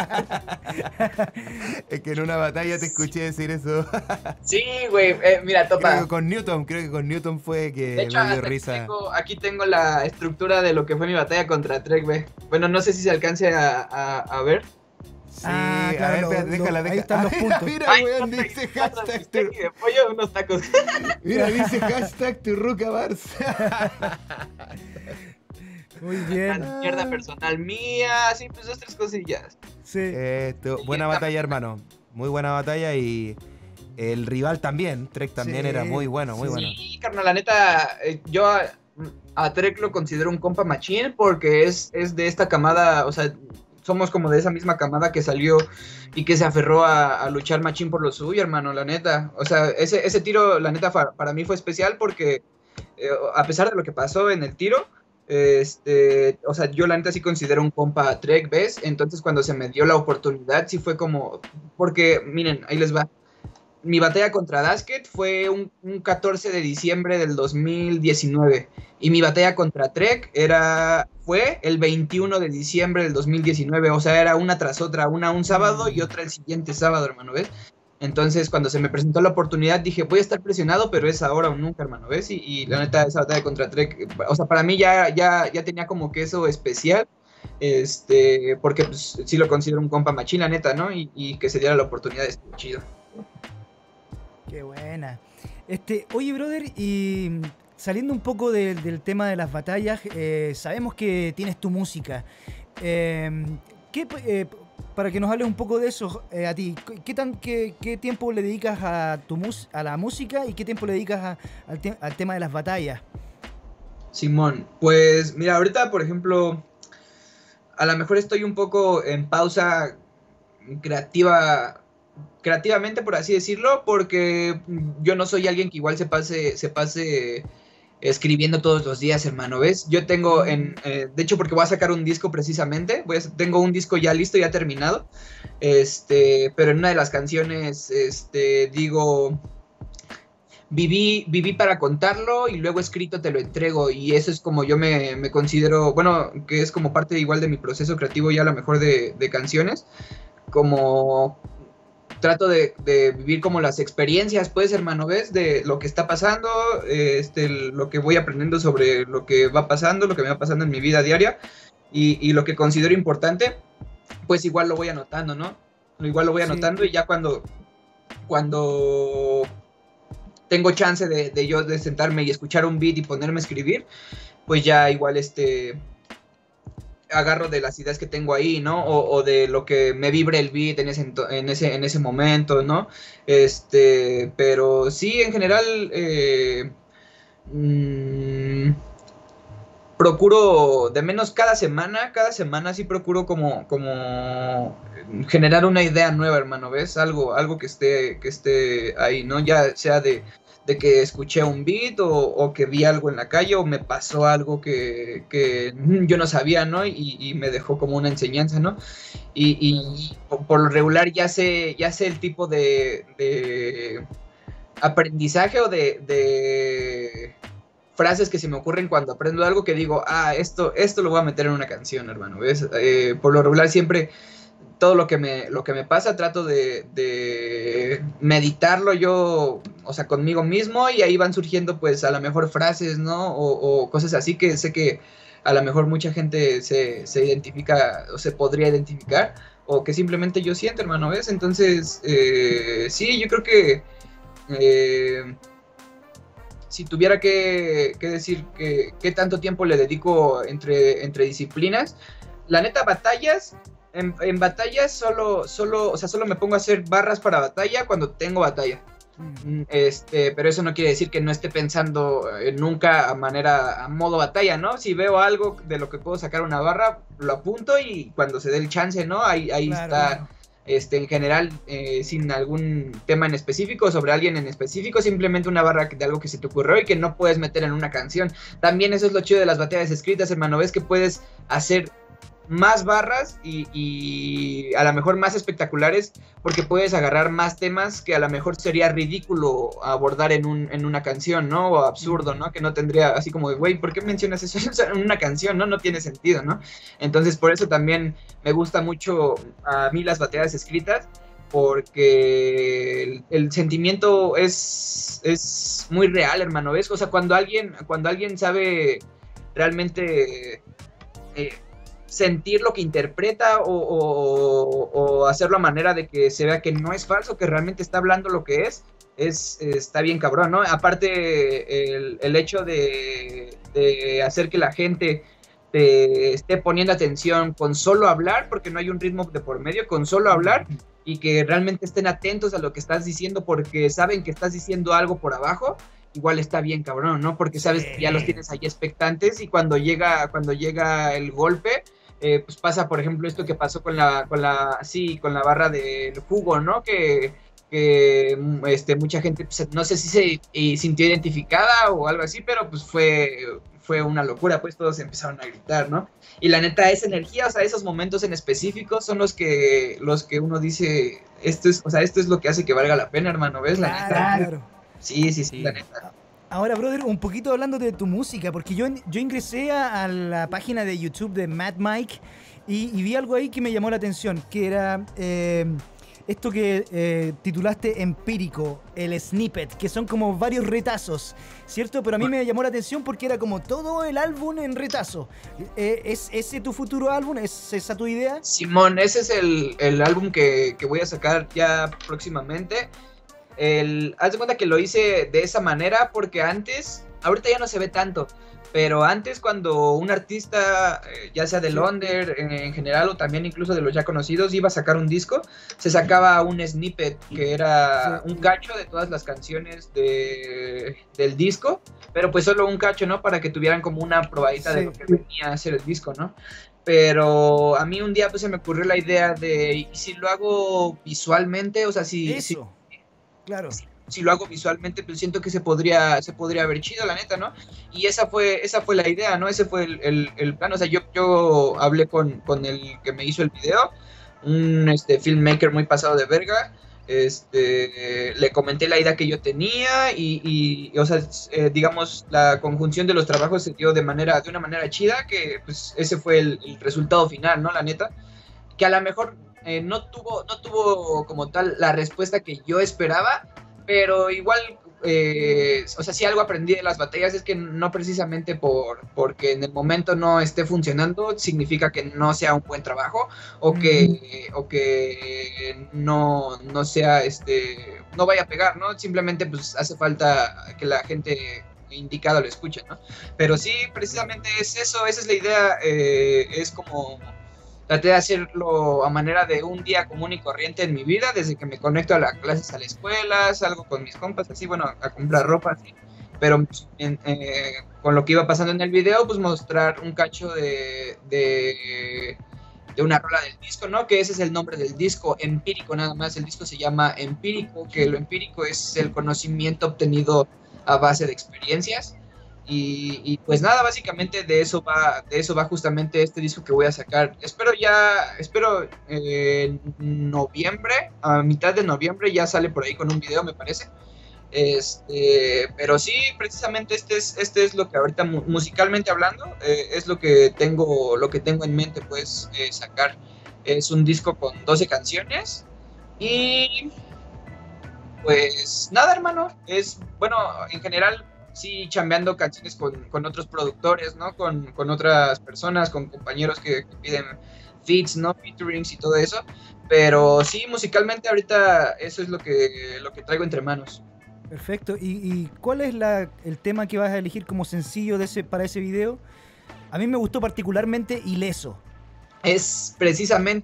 Es que en una batalla te escuché decir eso. Sí, güey, mira, topa. Creo que con Newton fue que De hecho, me dio risa. aquí tengo la estructura de lo que fue mi batalla contra Trek, güey. Bueno, no sé si se alcance a ver. Sí, claro, a ver, espérate, déjala. ahí están los puntos. Mira, Ay, weón, otra- dice otra hashtag bistec y de pollo, unos tacos. Mira, dice hashtag Turrucabars. Muy bien. La mierda personal mía, sí, pues 2-3 cosillas. Sí. Buena batalla, hermano. Muy buena batalla, y el rival también, Trek también Sí, era muy bueno, muy bueno. Sí, carnal, la neta, yo a Trek lo considero un compa machín porque es de esta camada, o sea, somos como de esa misma camada que salió y que se aferró a luchar machín por lo suyo, hermano, la neta. O sea, ese tiro, la neta, para mí fue especial porque a pesar de lo que pasó en el tiro, o sea, yo la neta sí considero un compa Trek, ¿ves? Entonces cuando se me dio la oportunidad sí fue como, porque miren, ahí les va. Mi batalla contra Dasket fue un 14 de diciembre del 2019 y mi batalla contra Trek fue el 21 de diciembre del 2019, o sea, era una tras otra, una un sábado y otra el siguiente sábado, hermano, ¿ves? Entonces, cuando se me presentó la oportunidad, dije, voy a estar presionado, pero es ahora o nunca, hermano, ¿ves? Y la neta, esa batalla contra Trek, o sea, para mí ya tenía como que eso especial, porque pues, sí lo considero un compa machín, la neta, ¿no? Y que se diera la oportunidad, estuvo chido. Qué buena. Oye, brother, y saliendo un poco del tema de las batallas, sabemos que tienes tu música. Para que nos hables un poco de eso, a ti, ¿qué tiempo le dedicas a la música y qué tiempo le dedicas al tema de las batallas? Simón, pues mira, ahorita, por ejemplo, a lo mejor estoy un poco en pausa creativamente, por así decirlo, porque yo no soy alguien que igual se pase escribiendo todos los días, hermano, ¿ves? Yo tengo de hecho, porque voy a sacar un disco precisamente, tengo un disco ya listo, ya terminado, pero en una de las canciones, digo, viví para contarlo y luego escrito te lo entrego, y eso es como yo me considero, bueno, que es como parte igual de mi proceso creativo ya a lo mejor de canciones, como trato de vivir como las experiencias, pues, hermano, ¿ves? De lo que está pasando, lo que voy aprendiendo sobre lo que va pasando, lo que me va pasando en mi vida diaria, y lo que considero importante, pues igual lo voy anotando, ¿no? Igual lo voy anotando, y ya cuando tengo chance de yo de sentarme y escuchar un beat y ponerme a escribir, pues ya igual agarro de las ideas que tengo ahí, ¿no? O de lo que me vibre el beat en ese momento, ¿no? Pero sí, en general, procuro, de menos cada semana sí procuro como generar una idea nueva, hermano, ¿ves? Algo que esté ahí, ¿no? Ya sea de que escuché un beat o que vi algo en la calle o me pasó algo que yo no sabía, ¿no? Y me dejó como una enseñanza, ¿no? Y por lo regular ya sé el tipo de aprendizaje o de frases que se me ocurren cuando aprendo algo, que digo, esto lo voy a meter en una canción, hermano, ¿ves? Por lo regular siempre todo lo que me pasa, trato de meditarlo yo, o sea, conmigo mismo, y ahí van surgiendo pues a lo mejor frases, ¿no? O cosas así que sé que a lo mejor mucha gente se identifica o se podría identificar, o que simplemente yo siento, hermano, ¿ves? Entonces, sí, yo creo que si tuviera que decir qué tanto tiempo le dedico entre disciplinas, la neta, batallas, en batallas solo me pongo a hacer barras para batalla cuando tengo batalla. Pero eso no quiere decir que no esté pensando nunca a modo batalla, ¿no? Si veo algo de lo que puedo sacar una barra, lo apunto y cuando se dé el chance, ¿no? Ahí claro, está, claro. En general, sin algún tema en específico, sobre alguien en específico, simplemente una barra de algo que se te ocurrió y que no puedes meter en una canción. También eso es lo chido de las batallas escritas, hermano, ves que puedes hacer más barras y a lo mejor más espectaculares, porque puedes agarrar más temas que a lo mejor sería ridículo abordar en una canción, ¿no? O absurdo, ¿no? Que no tendría, así como, güey, ¿por qué mencionas eso en una canción? No tiene sentido, ¿no? Entonces, por eso también me gusta mucho a mí las batallas escritas, porque el sentimiento es muy real, hermano, ¿ves? O sea, cuando alguien sabe realmente sentir lo que interpreta o hacerlo a manera de que se vea que no es falso, que realmente está hablando lo que está bien cabrón, ¿no? Aparte, el hecho de hacer que la gente te esté poniendo atención con solo hablar, porque no hay un ritmo de por medio, con solo hablar, y que realmente estén atentos a lo que estás diciendo porque saben que estás diciendo algo por abajo, igual está bien cabrón, ¿no? Porque sabes que ya los tienes ahí expectantes, y cuando llega el golpe, pues pasa, por ejemplo, esto que pasó con la barra del jugo, ¿no? Que mucha gente, pues, no sé si se sintió identificada o algo así, pero pues fue una locura, pues todos empezaron a gritar, ¿no? Y la neta, esa energía, o sea, esos momentos en específico son los que uno dice, esto es lo que hace que valga la pena, hermano, ¿ves? La neta. Claro. Sí, la neta. Ahora, brother, un poquito hablando de tu música, porque yo ingresé a la página de YouTube de Mad Mike y vi algo ahí que me llamó la atención, que era esto que titulaste Empírico, el snippet, que son como varios retazos, ¿cierto? Pero a mí me llamó la atención porque era como todo el álbum en retazo. ¿Es ese tu futuro álbum? ¿Es esa tu idea? Simón, ese es el álbum que voy a sacar ya próximamente. Haz de cuenta que lo hice de esa manera porque ahorita ya no se ve tanto, pero antes, cuando un artista, ya sea del under en general o también incluso de los ya conocidos, iba a sacar un disco, se sacaba un snippet que era un cacho de todas las canciones del disco, pero pues solo un cacho, ¿no? Para que tuvieran como una probadita de lo que venía a ser el disco, ¿no? Pero a mí un día pues se me ocurrió la idea de, ¿y si lo hago visualmente? O sea, claro. Si lo hago visualmente, pues siento que se podría ver chido, la neta, ¿no? Y esa fue la idea, ¿no? Ese fue el plan. O sea, yo hablé con el que me hizo el video, un filmmaker muy pasado de verga. Le comenté la idea que yo tenía y o sea, digamos, la conjunción de los trabajos se dio de una manera chida, que pues ese fue el resultado final, ¿no? La neta, que a lo mejor no tuvo como tal la respuesta que yo esperaba, pero igual, o sea, si algo aprendí de las batallas es que no precisamente porque en el momento no esté funcionando significa que no sea un buen trabajo o que no sea, no vaya a pegar, ¿no? Simplemente pues hace falta que la gente indicada lo escuche, ¿no? Pero sí, precisamente es eso, esa es la idea, es como... Traté de hacerlo a manera de un día común y corriente en mi vida, desde que me conecto a las clases, a la escuela, salgo con mis compas, así, bueno, a comprar ropa, así. Pero con lo que iba pasando en el video, pues mostrar un cacho de una rola del disco, ¿no? Que ese es el nombre del disco, Empírico, nada más. El disco se llama Empírico, que lo empírico es el conocimiento obtenido a base de experiencias. Y pues nada, básicamente de eso va justamente este disco que voy a sacar. Espero en noviembre, a mitad de noviembre ya sale por ahí con un video, me parece. Pero sí, precisamente este es lo que ahorita musicalmente hablando, es lo que tengo en mente, pues, sacar. Es un disco con 12 canciones y pues nada, hermano, es, bueno, en general sí chambeando canciones con otros productores, ¿no? Con otras personas, con compañeros que piden feats, ¿no? Featurings y todo eso, pero sí, musicalmente ahorita eso es lo que traigo entre manos. Perfecto. ¿Y cuál es el tema que vas a elegir como sencillo para ese video? A mí me gustó particularmente Ileso. Es precisamente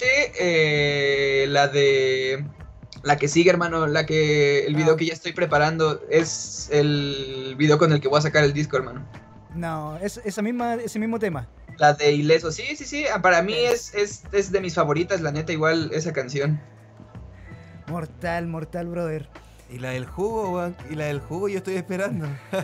la que sigue, hermano, el video que ya estoy preparando es el video con el que voy a sacar el disco, hermano. No, ese mismo tema. La de Ileso, sí, para mí es de mis favoritas, la neta, igual esa canción. Mortal, brother. Y la del jugo, weón, yo estoy esperando.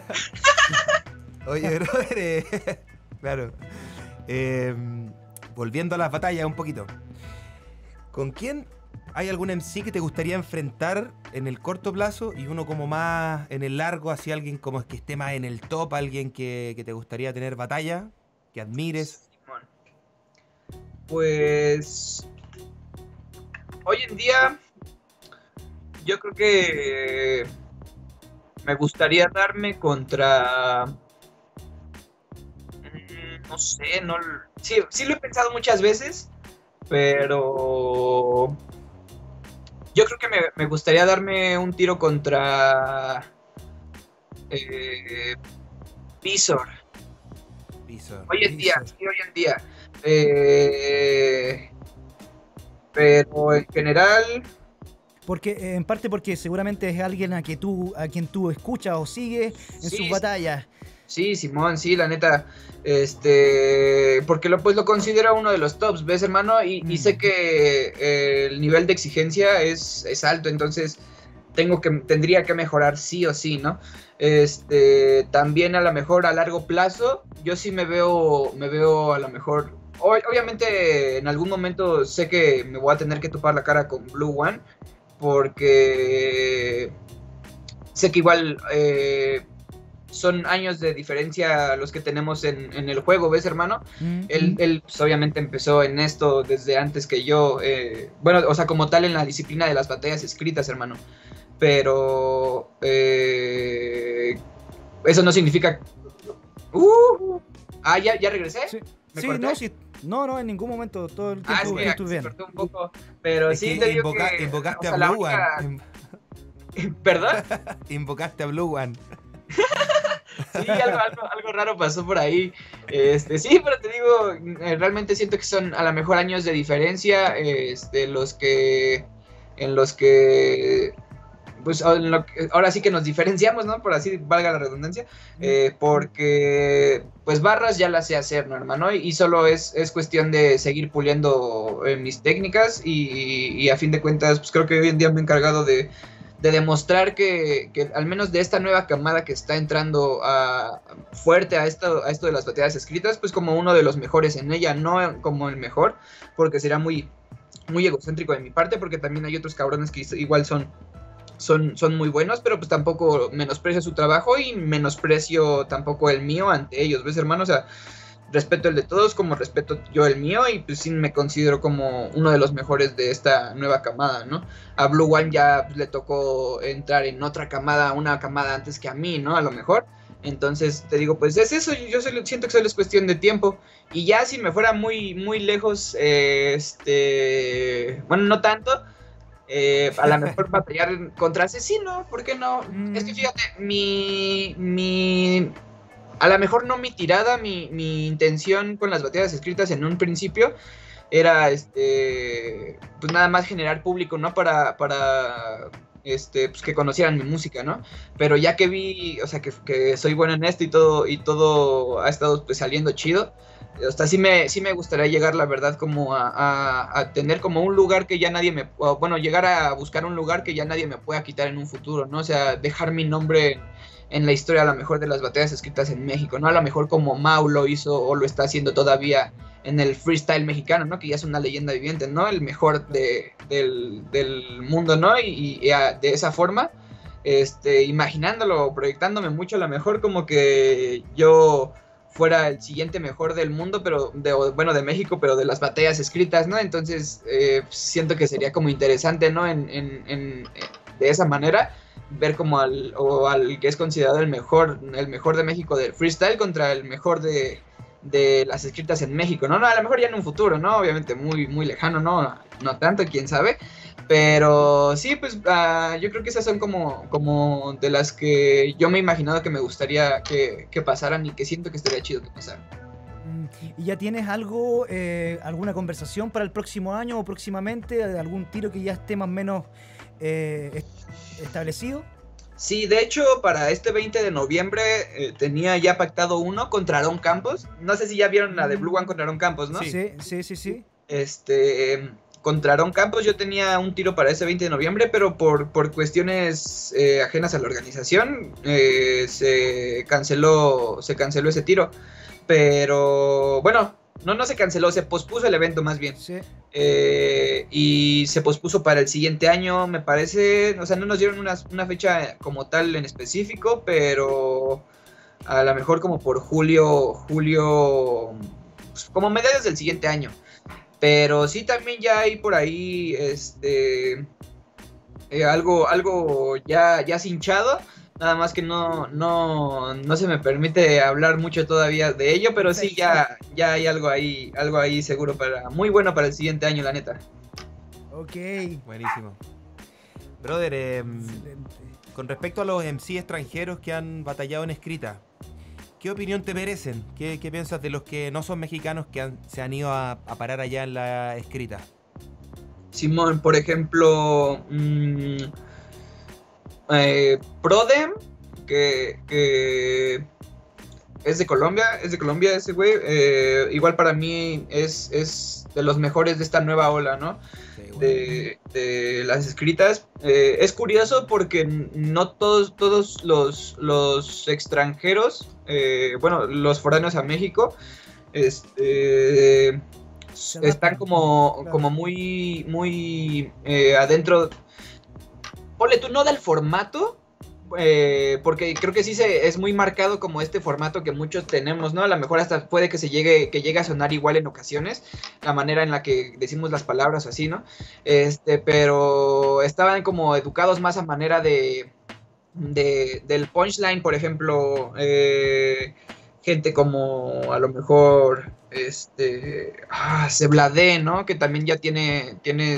Oye, brother, claro. Volviendo a las batallas un poquito. ¿Con quién hay algún MC que te gustaría enfrentar en el corto plazo y uno como más en el largo, hacia alguien como que esté más en el top, alguien que te gustaría tener batalla, que admires? Pues hoy en día yo creo que me gustaría darme contra... No sé, sí lo he pensado muchas veces, pero yo creo que me gustaría darme un tiro contra Visor. Hoy en día. Pero en general... En parte porque seguramente es alguien a quien tú escuchas o sigues en sus batallas. Sí, Simón, sí, la neta, porque lo considero uno de los tops, ¿ves, hermano? Y sé que el nivel de exigencia es alto, entonces tendría que mejorar sí o sí, ¿no? También a lo mejor a largo plazo, yo sí me veo a lo mejor, obviamente en algún momento sé que me voy a tener que topar la cara con Blue One, porque sé que igual son años de diferencia los que tenemos en el juego, ¿ves, hermano? Él pues, obviamente empezó en esto desde antes que yo, bueno, o sea, como tal en la disciplina de las batallas escritas, hermano, pero eso no significa... ¿Ya regresé? Sí, no, en ningún momento, todo el tiempo estuve bien. Se cortó un poco, pero es sí que te digo invocaste a Blue One. ¿Perdón? Invocaste a Blue One. Sí, algo raro pasó por ahí. Sí, pero te digo, realmente siento que son a lo mejor años de diferencia, en los que pues ahora sí que nos diferenciamos, ¿no? Por así valga la redundancia, porque pues barras ya las sé hacer, ¿no, hermano? Y solo es cuestión de seguir puliendo mis técnicas y a fin de cuentas, pues creo que hoy en día me he encargado de demostrar que al menos de esta nueva camada que está entrando fuerte a esto de las batallas escritas, pues como uno de los mejores en ella, no como el mejor, porque sería muy, muy egocéntrico de mi parte, porque también hay otros cabrones que igual son muy buenos, pero pues tampoco menosprecio su trabajo y menosprecio tampoco el mío ante ellos, ¿ves, hermano? O sea, respeto el de todos como respeto yo el mío y pues sí me considero como uno de los mejores de esta nueva camada, ¿no? A Blue One ya pues, le tocó entrar en otra camada, una camada antes que a mí, ¿no? A lo mejor. Entonces te digo, pues es eso, yo siento que solo es cuestión de tiempo. Y ya si me fuera muy, muy lejos, bueno, no tanto, a lo mejor batallar contra Asesino, ¿por qué no? Es que fíjate, a lo mejor no mi tirada, mi intención con las batallas escritas en un principio era, pues nada más generar público, ¿no? Para pues que conocieran mi música, ¿no? Pero ya que vi, o sea, que soy bueno en esto y todo ha estado pues saliendo chido, hasta sí me gustaría llegar, la verdad, como a tener como un lugar que ya nadie bueno, llegar a buscar un lugar que ya nadie me pueda quitar en un futuro, ¿no? O sea, dejar mi nombre en la historia a lo mejor de las batallas escritas en México, ¿no? A lo mejor como Mau lo hizo o lo está haciendo todavía en el freestyle mexicano, ¿no? Que ya es una leyenda viviente, ¿no? El mejor del mundo, ¿no? Y de esa forma, imaginándolo, proyectándome mucho, a lo mejor como que yo fuera el siguiente mejor del mundo, pero bueno, de México, pero de las batallas escritas, ¿no? Entonces siento que sería como interesante, ¿no? De esa manera, ver como al que es considerado el mejor de México del freestyle contra el mejor de las escritas en México, ¿no? A lo mejor ya en un futuro, ¿no? Obviamente muy, muy lejano, no tanto, quién sabe. Pero sí, pues yo creo que esas son como de las que yo me he imaginado que me gustaría que pasaran y que siento que estaría chido que pasaran. ¿Y ya tienes algo, alguna conversación para el próximo año o próximamente? ¿Algún tiro que ya esté más o menos establecido? Sí, de hecho, para este 20 de noviembre tenía ya pactado uno contra Aaron Campos. No sé si ya vieron la de Blue One contra Aaron Campos, ¿no? Sí. Contra Aaron Campos yo tenía un tiro para ese 20 de noviembre, pero por cuestiones ajenas a la organización se canceló ese tiro. Pero bueno, no se canceló, se pospuso el evento más bien. Sí. Y se pospuso para el siguiente año, me parece. O sea, no nos dieron una fecha como tal en específico, pero a lo mejor como por julio, pues, como mediados del siguiente año. Pero sí, también ya hay por ahí algo ya hinchado. Nada más que no se me permite hablar mucho todavía de ello, pero sí ya hay algo ahí seguro muy bueno para el siguiente año, la neta. Ok. Buenísimo. Brother, con respecto a los MC extranjeros que han batallado en escrita, ¿qué opinión te merecen? ¿Qué piensas de los que no son mexicanos que se han ido a parar allá en la escrita? Simón, por ejemplo, Prodem, que es de Colombia ese güey. Igual para mí es de los mejores de esta nueva ola, ¿no? Sí, bueno. De las escritas. Es curioso porque no todos los extranjeros, bueno, los foráneos a México, están como muy adentro. Ponle tú, no del formato, porque creo que sí es muy marcado como este formato que muchos tenemos, ¿no? A lo mejor hasta puede que llegue a sonar igual en ocasiones, la manera en la que decimos las palabras o así, ¿no? Pero estaban como educados más a manera del punchline, por ejemplo, gente como a lo mejor Sebladé, ¿no? Que también ya tiene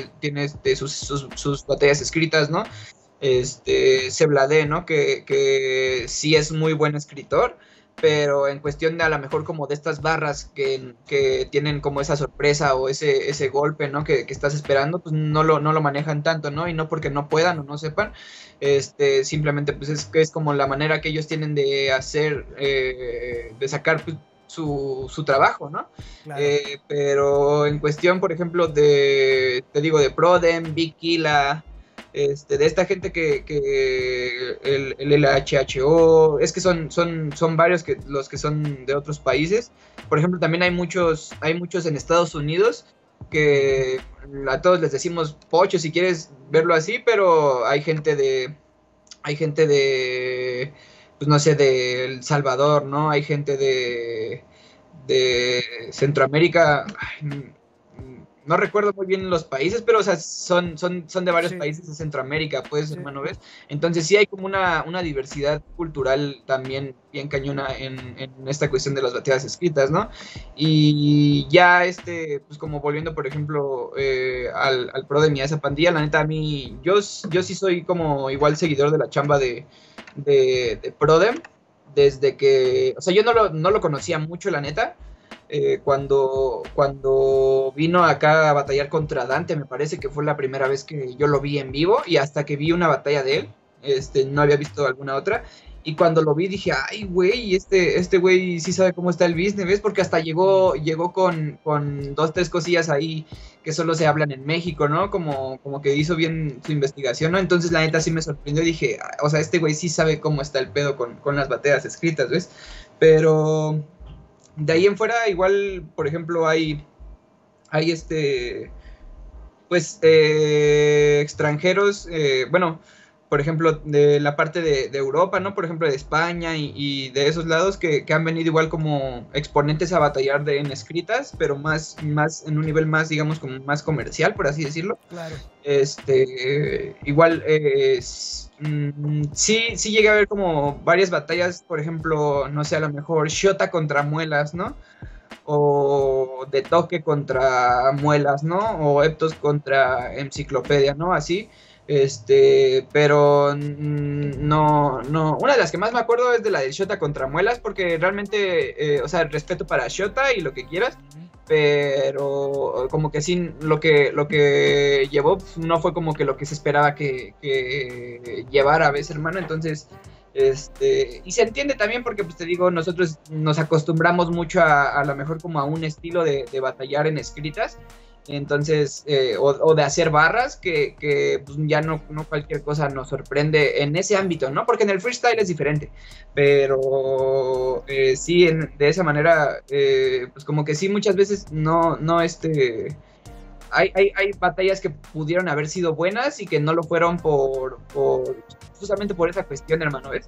sus batallas escritas, ¿no? Sebladé, ¿no? Que sí es muy buen escritor, pero en cuestión de a lo mejor como de estas barras que tienen como esa sorpresa o ese golpe, ¿no? Que estás esperando, pues no lo manejan tanto, ¿no? Y no porque no puedan o no sepan, simplemente pues es como la manera que ellos tienen de hacer, de sacar pues, su trabajo, ¿no? Claro. Pero en cuestión, por ejemplo, te digo, de Prodem, Big Killa, de esta gente que el LHHO, es que son varios los que son de otros países. Por ejemplo, también hay muchos en Estados Unidos que a todos les decimos pocho si quieres verlo así, pero hay gente de pues no sé, de El Salvador, ¿no? Hay gente de Centroamérica. Ay, no recuerdo muy bien los países, pero o sea, son de varios países de Centroamérica, pues, hermano, ¿ves? Entonces sí hay como una diversidad cultural también bien cañona en esta cuestión de las batallas escritas, ¿no? Y ya pues como volviendo, por ejemplo, al Prodem y a esa pandilla, la neta a mí, yo sí soy como igual seguidor de la chamba de Prodem, desde que, o sea, yo no lo conocía mucho, la neta. Cuando vino acá a batallar contra Dante, me parece que fue la primera vez que yo lo vi en vivo, y hasta que vi una batalla de él, no había visto alguna otra, y cuando lo vi dije, ay güey, este güey sí sabe cómo está el business, ¿ves? Porque hasta llegó con 2-3 cosillas ahí que solo se hablan en México, ¿no? Como que hizo bien su investigación, ¿no? Entonces la neta sí me sorprendió y dije, o sea, este güey sí sabe cómo está el pedo con las batallas escritas, ¿ves? Pero de ahí en fuera, igual, por ejemplo, hay pues extranjeros, bueno, por ejemplo, de la parte de Europa, ¿no? Por ejemplo, de España y de esos lados que han venido igual como exponentes a batallar en escritas, pero más en un nivel más, digamos, como más comercial, por así decirlo. Claro. Igual, sí llegué a ver como varias batallas, por ejemplo, no sé, a lo mejor Shota contra Muelas, ¿no? O de Toque contra Muelas, ¿no? O Eptos contra Enciclopedia, ¿no? Así. Pero no, una de las que más me acuerdo es de la de Shota contra Muelas, porque realmente, o sea, respeto para Shota y lo que quieras, pero como que sí, lo que llevó no fue como que lo que se esperaba que llevara a veces, hermano, entonces, y se entiende también porque, pues te digo, nosotros nos acostumbramos mucho a lo mejor como a un estilo de batallar en escritas, entonces, o de hacer barras, que pues ya no cualquier cosa nos sorprende en ese ámbito, ¿no? Porque en el freestyle es diferente, pero sí, de esa manera, pues como que sí, muchas veces hay batallas que pudieron haber sido buenas y que no lo fueron justamente por esa cuestión, hermano, ¿ves?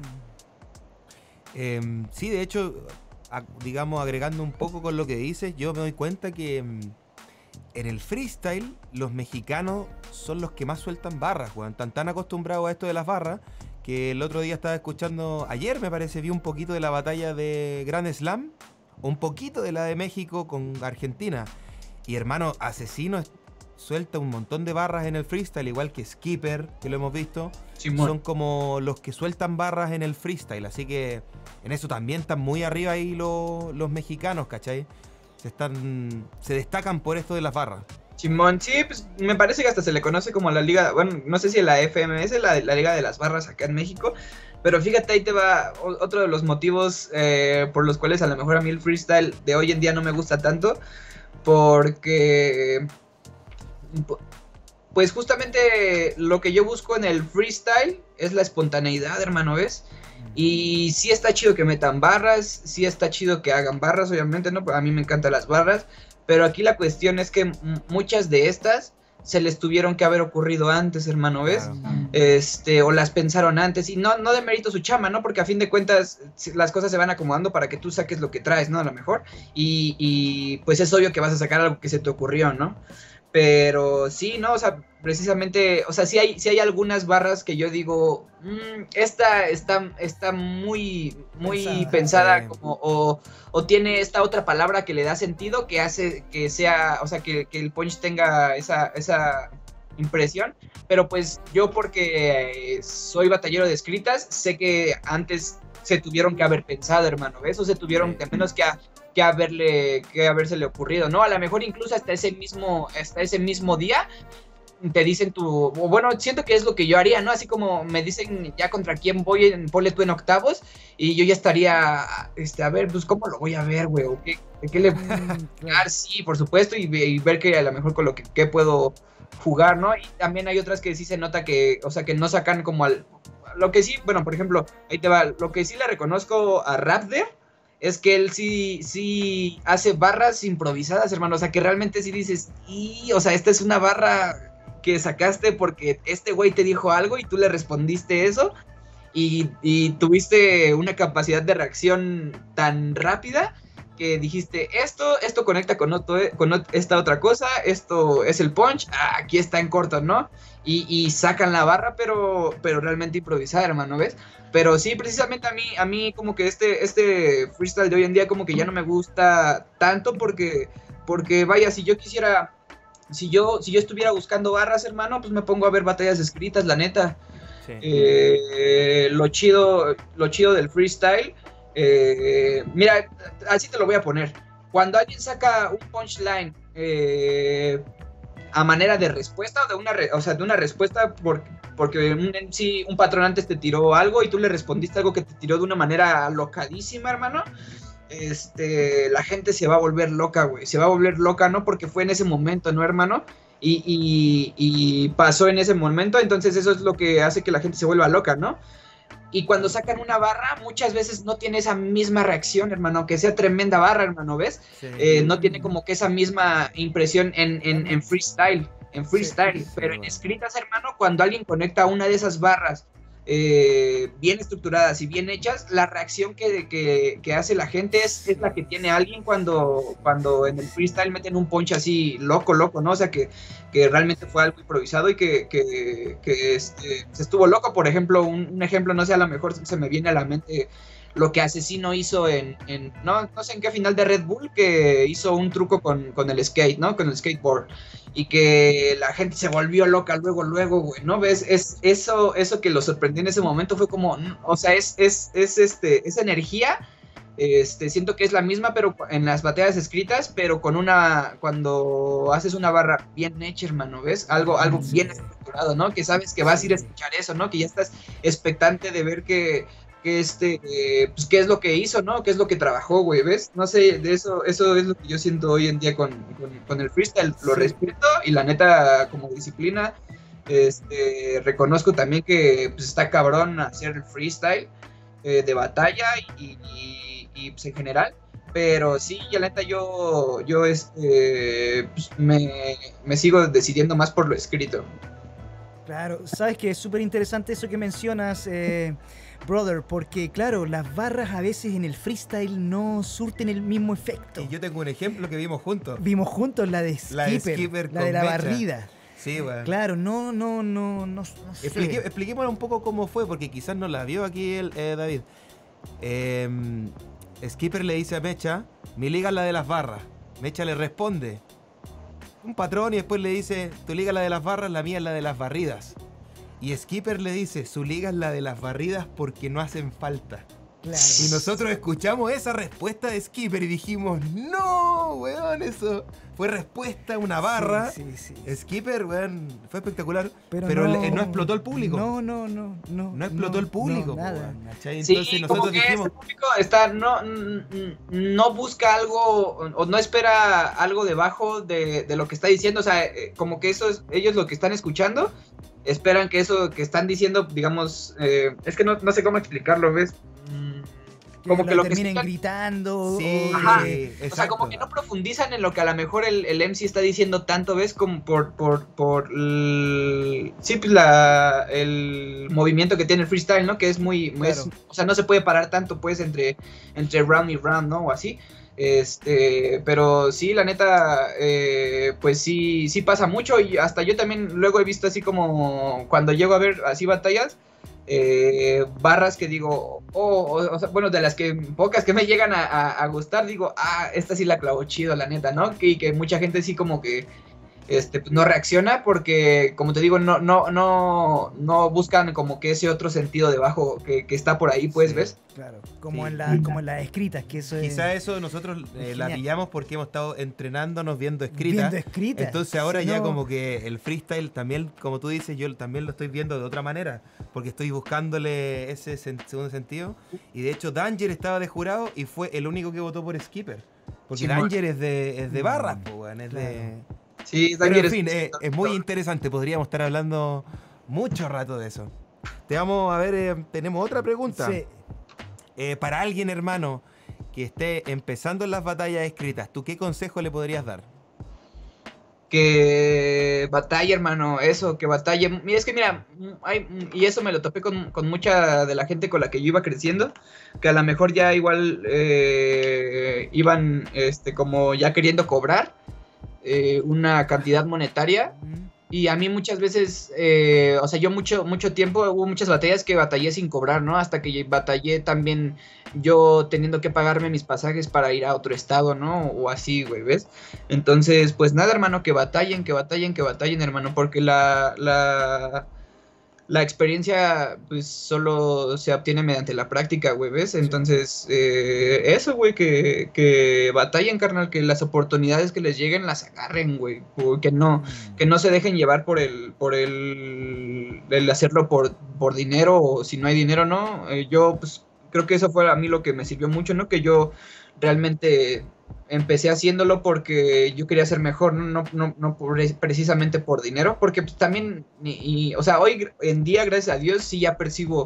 Sí, de hecho, digamos, agregando un poco con lo que dices, yo me doy cuenta que en el freestyle, los mexicanos son los que más sueltan barras, weón. Están tan acostumbrados a esto de las barras que el otro día estaba escuchando, ayer me parece, vi un poquito de la batalla de Grand Slam, un poquito de la de México con Argentina. Y hermano, Asesino suelta un montón de barras en el freestyle, igual que Skipper, que lo hemos visto. Simón. Son como los que sueltan barras en el freestyle, así que en eso también están muy arriba ahí los mexicanos, ¿cachai? Se destacan por esto de las barras. Simón, sí, pues me parece que hasta se le conoce como la liga, bueno, no sé si la FMS, la liga de las barras acá en México, pero fíjate, ahí te va otro de los motivos por los cuales a lo mejor a mí el freestyle de hoy en día no me gusta tanto, porque pues justamente lo que yo busco en el freestyle es la espontaneidad, hermano, ¿ves? Y sí está chido que metan barras, sí está chido que hagan barras, obviamente, ¿no? A mí me encantan las barras, pero aquí la cuestión es que muchas de estas se les tuvieron que haber ocurrido antes, hermano, ¿ves? Claro. O las pensaron antes, y no demerito su chama, ¿no? Porque a fin de cuentas las cosas se van acomodando para que tú saques lo que traes, ¿no? A lo mejor, y pues es obvio que vas a sacar algo que se te ocurrió, ¿no? Pero sí, ¿no? O sea, precisamente, o sea, sí hay algunas barras que yo digo, esta está muy pensada como, o tiene esta otra palabra que le da sentido, que hace que sea, o sea, que el punch tenga esa impresión, pero pues yo porque soy batallero de escritas, sé que antes se tuvieron que haber pensado, hermano, ¿ves? O se tuvieron que menos que habérsele ocurrido, ¿no? A lo mejor incluso hasta ese mismo día te dicen bueno, siento que es lo que yo haría, ¿no? Así como me dicen ya contra quién voy, ponle tú en octavos, y yo ya estaría, a ver, pues cómo lo voy a ver, güey, o qué le voy a dar, sí, por supuesto, y ver que a lo mejor con lo que puedo jugar, ¿no? Y también hay otras que sí se nota que, o sea, que no sacan como lo que sí, bueno, por ejemplo, ahí te va, lo que sí le reconozco a Raptor es que él sí hace barras improvisadas, hermano, o sea, que realmente sí dices, o sea, esta es una barra que sacaste porque este güey te dijo algo y tú le respondiste eso, y tuviste una capacidad de reacción tan rápida que dijiste, esto conecta con esta otra cosa, esto es el punch, aquí está en corto, ¿no? Y sacan la barra, pero realmente improvisada, hermano, ¿ves? Pero sí, precisamente a mí como que este freestyle de hoy en día como que ya no me gusta tanto porque vaya, si yo estuviera buscando barras, hermano, pues me pongo a ver batallas escritas, la neta. Sí. Lo chido del freestyle, mira, así te lo voy a poner. Cuando alguien saca un punchline a manera de respuesta, o de una respuesta porque un patrón antes te tiró algo y tú le respondiste algo que te tiró de una manera locadísima, hermano, la gente se va a volver loca, güey, se va a volver loca, ¿no? Porque fue en ese momento, ¿no, hermano? Y pasó en ese momento, entonces eso es lo que hace que la gente se vuelva loca, ¿no? Y cuando sacan una barra, muchas veces no tiene esa misma reacción, hermano, aunque sea tremenda barra, hermano, ¿ves? Sí. No tiene como que esa misma impresión en freestyle. en freestyle, Sí, pero en bueno. escritas, hermano, cuando alguien conecta una de esas barras bien estructuradas y bien hechas, la reacción que hace la gente es la que tiene alguien cuando en el freestyle meten un punch así loco, ¿no? O sea, que realmente fue algo improvisado y se estuvo loco. Por ejemplo, un ejemplo, no sé, a lo mejor se me viene a la mente lo que Asesino hizo no sé en qué final de Red Bull, que hizo un truco con el skate, ¿no? Con el skateboard. Y que la gente se volvió loca luego, güey, ¿no? ¿Ves? Eso que lo sorprendió en ese momento fue como, o sea, esa energía, siento que es la misma, pero en las batallas escritas, pero cuando haces una barra bien hecha, hermano, ¿ves? Algo bien estructurado, ¿no? Que sabes que vas a ir a escuchar eso, ¿no? Que ya estás expectante de ver pues qué es lo que hizo, ¿no? Qué es lo que trabajó, güey, ¿ves? No sé, eso es lo que yo siento hoy en día con el freestyle. Lo respeto y la neta, como disciplina, reconozco también que pues, está cabrón hacer el freestyle de batalla y pues, en general. Pero sí, la neta, yo pues, me sigo decidiendo más por lo escrito. Claro, sabes que es súper interesante eso que mencionas, brother, porque claro, las barras a veces en el freestyle no surten el mismo efecto. Y yo tengo un ejemplo que vimos juntos. Vimos juntos la de La de Skipper, Skipper la con de la Mecha. barrida. Sí, weón. Claro, no sé. Expliquémosle un poco cómo fue, porque quizás no la vio aquí David. Skipper le dice a Mecha, mi liga es la de las barras. Mecha le responde, un patrón, y después le dice, tu liga es la de las barras, la mía es la de las barridas. Y Skipper le dice, su liga es la de las barridas porque no hacen falta. Claro. Y nosotros escuchamos esa respuesta de Skipper y dijimos, no, weón, eso fue respuesta, una barra. Sí. Skipper, weón, fue espectacular, Pero pero no, no explotó el público. No explotó el público, no, nada. weón, ¿cachai? Sí, Entonces como nosotros que dijimos, este público no busca algo o no espera algo debajo de lo que está diciendo, o sea, como que ellos lo que están escuchando, esperan que eso que están diciendo, digamos, es que no sé cómo explicarlo, ¿ves? Como que lo terminen escuchan, gritando. sí, Ajá. exacto. O sea, como que no profundizan en lo que a lo mejor el MC está diciendo tanto, ¿ves? Como por sí, pues el movimiento que tiene el freestyle, ¿no? Que es Claro. o sea, no se puede parar tanto, pues, entre round y round, ¿no? O así. Pero sí, la neta, pues sí pasa mucho, y hasta yo también luego he visto así como cuando llego a ver así batallas, barras que digo, o sea, bueno, de las pocas que me llegan a gustar, digo, esta sí la clavó chido, la neta, ¿no? Y que mucha gente sí como que pues no reacciona porque, como te digo, no buscan como que ese otro sentido debajo que está por ahí, pues, Sí. ¿ves? Claro, como Sí. en las escritas, que eso es. Quizá eso nosotros la genial. pillamos porque hemos estado entrenándonos viendo escritas. Viendo escritas. Entonces ahora Si ya no- como que el freestyle también, como tú dices, yo también lo estoy viendo de otra manera, porque estoy buscándole ese segundo sentido. Y de hecho Danger estaba de jurado y fue el único que votó por Skipper. Porque Sí, Danger es de barras, pues, weón, es Claro. de... Sí, Pero Danger en fin, es muy interesante, podríamos estar hablando mucho rato de eso. Te vamos a ver, tenemos otra pregunta. Sí. Para alguien, hermano, que esté empezando en las batallas escritas, ¿tú qué consejo le podrías dar? Que batalla, hermano, eso, que batalla. Mira, es que mira, y eso me lo topé con mucha de la gente con la que yo iba creciendo, que a lo mejor ya igual iban como ya queriendo cobrar una cantidad monetaria. Y a mí muchas veces, o sea, yo mucho tiempo, hubo muchas batallas que batallé sin cobrar, ¿no? Hasta que batallé también yo teniendo que pagarme mis pasajes para ir a otro estado, ¿no? O así, güey, ¿ves? Entonces, pues nada, hermano, que batallen, hermano, porque la experiencia, pues, solo se obtiene mediante la práctica, güey, ¿ves? Entonces, eso, güey, que batallen, carnal, que las oportunidades que les lleguen las agarren, güey, que no se dejen llevar por el hacerlo por dinero, o si no hay dinero, ¿no? Yo, pues, creo que eso fue a mí lo que me sirvió mucho, ¿no? Que yo realmente empecé haciéndolo porque yo quería ser mejor, no precisamente por dinero, porque pues, también, o sea, hoy en día, gracias a Dios, sí ya percibo,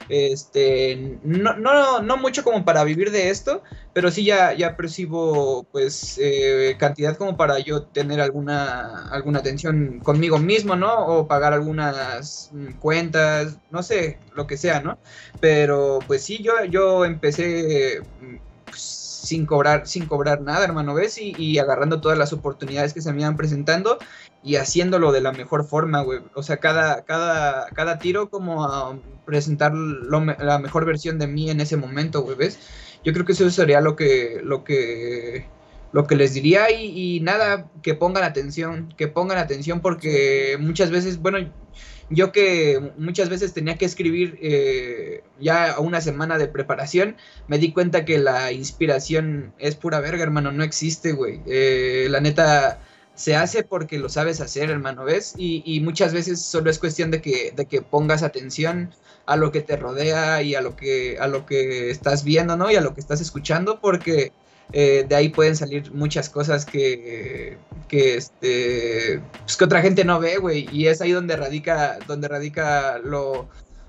no mucho como para vivir de esto, pero sí ya percibo, pues, cantidad como para yo tener alguna atención conmigo mismo, ¿no? O pagar algunas cuentas, no sé, lo que sea, ¿no? Pero, pues sí, yo empecé sin cobrar nada, hermano, ¿ves? Y agarrando todas las oportunidades que se me iban presentando y haciéndolo de la mejor forma, güey. O sea, cada tiro como a presentar la mejor versión de mí en ese momento, güey, ¿ves? Yo creo que eso sería lo que les diría y nada, que pongan atención porque muchas veces, bueno, yo que muchas veces tenía que escribir ya una semana de preparación, me di cuenta que la inspiración es pura verga, hermano, no existe, güey. La neta, se hace porque lo sabes hacer, hermano, ¿ves? Y muchas veces solo es cuestión de que pongas atención a lo que te rodea y a lo que estás viendo, ¿no? Y a lo que estás escuchando, porque de ahí pueden salir muchas cosas que pues que otra gente no ve, güey, y es ahí donde radica lo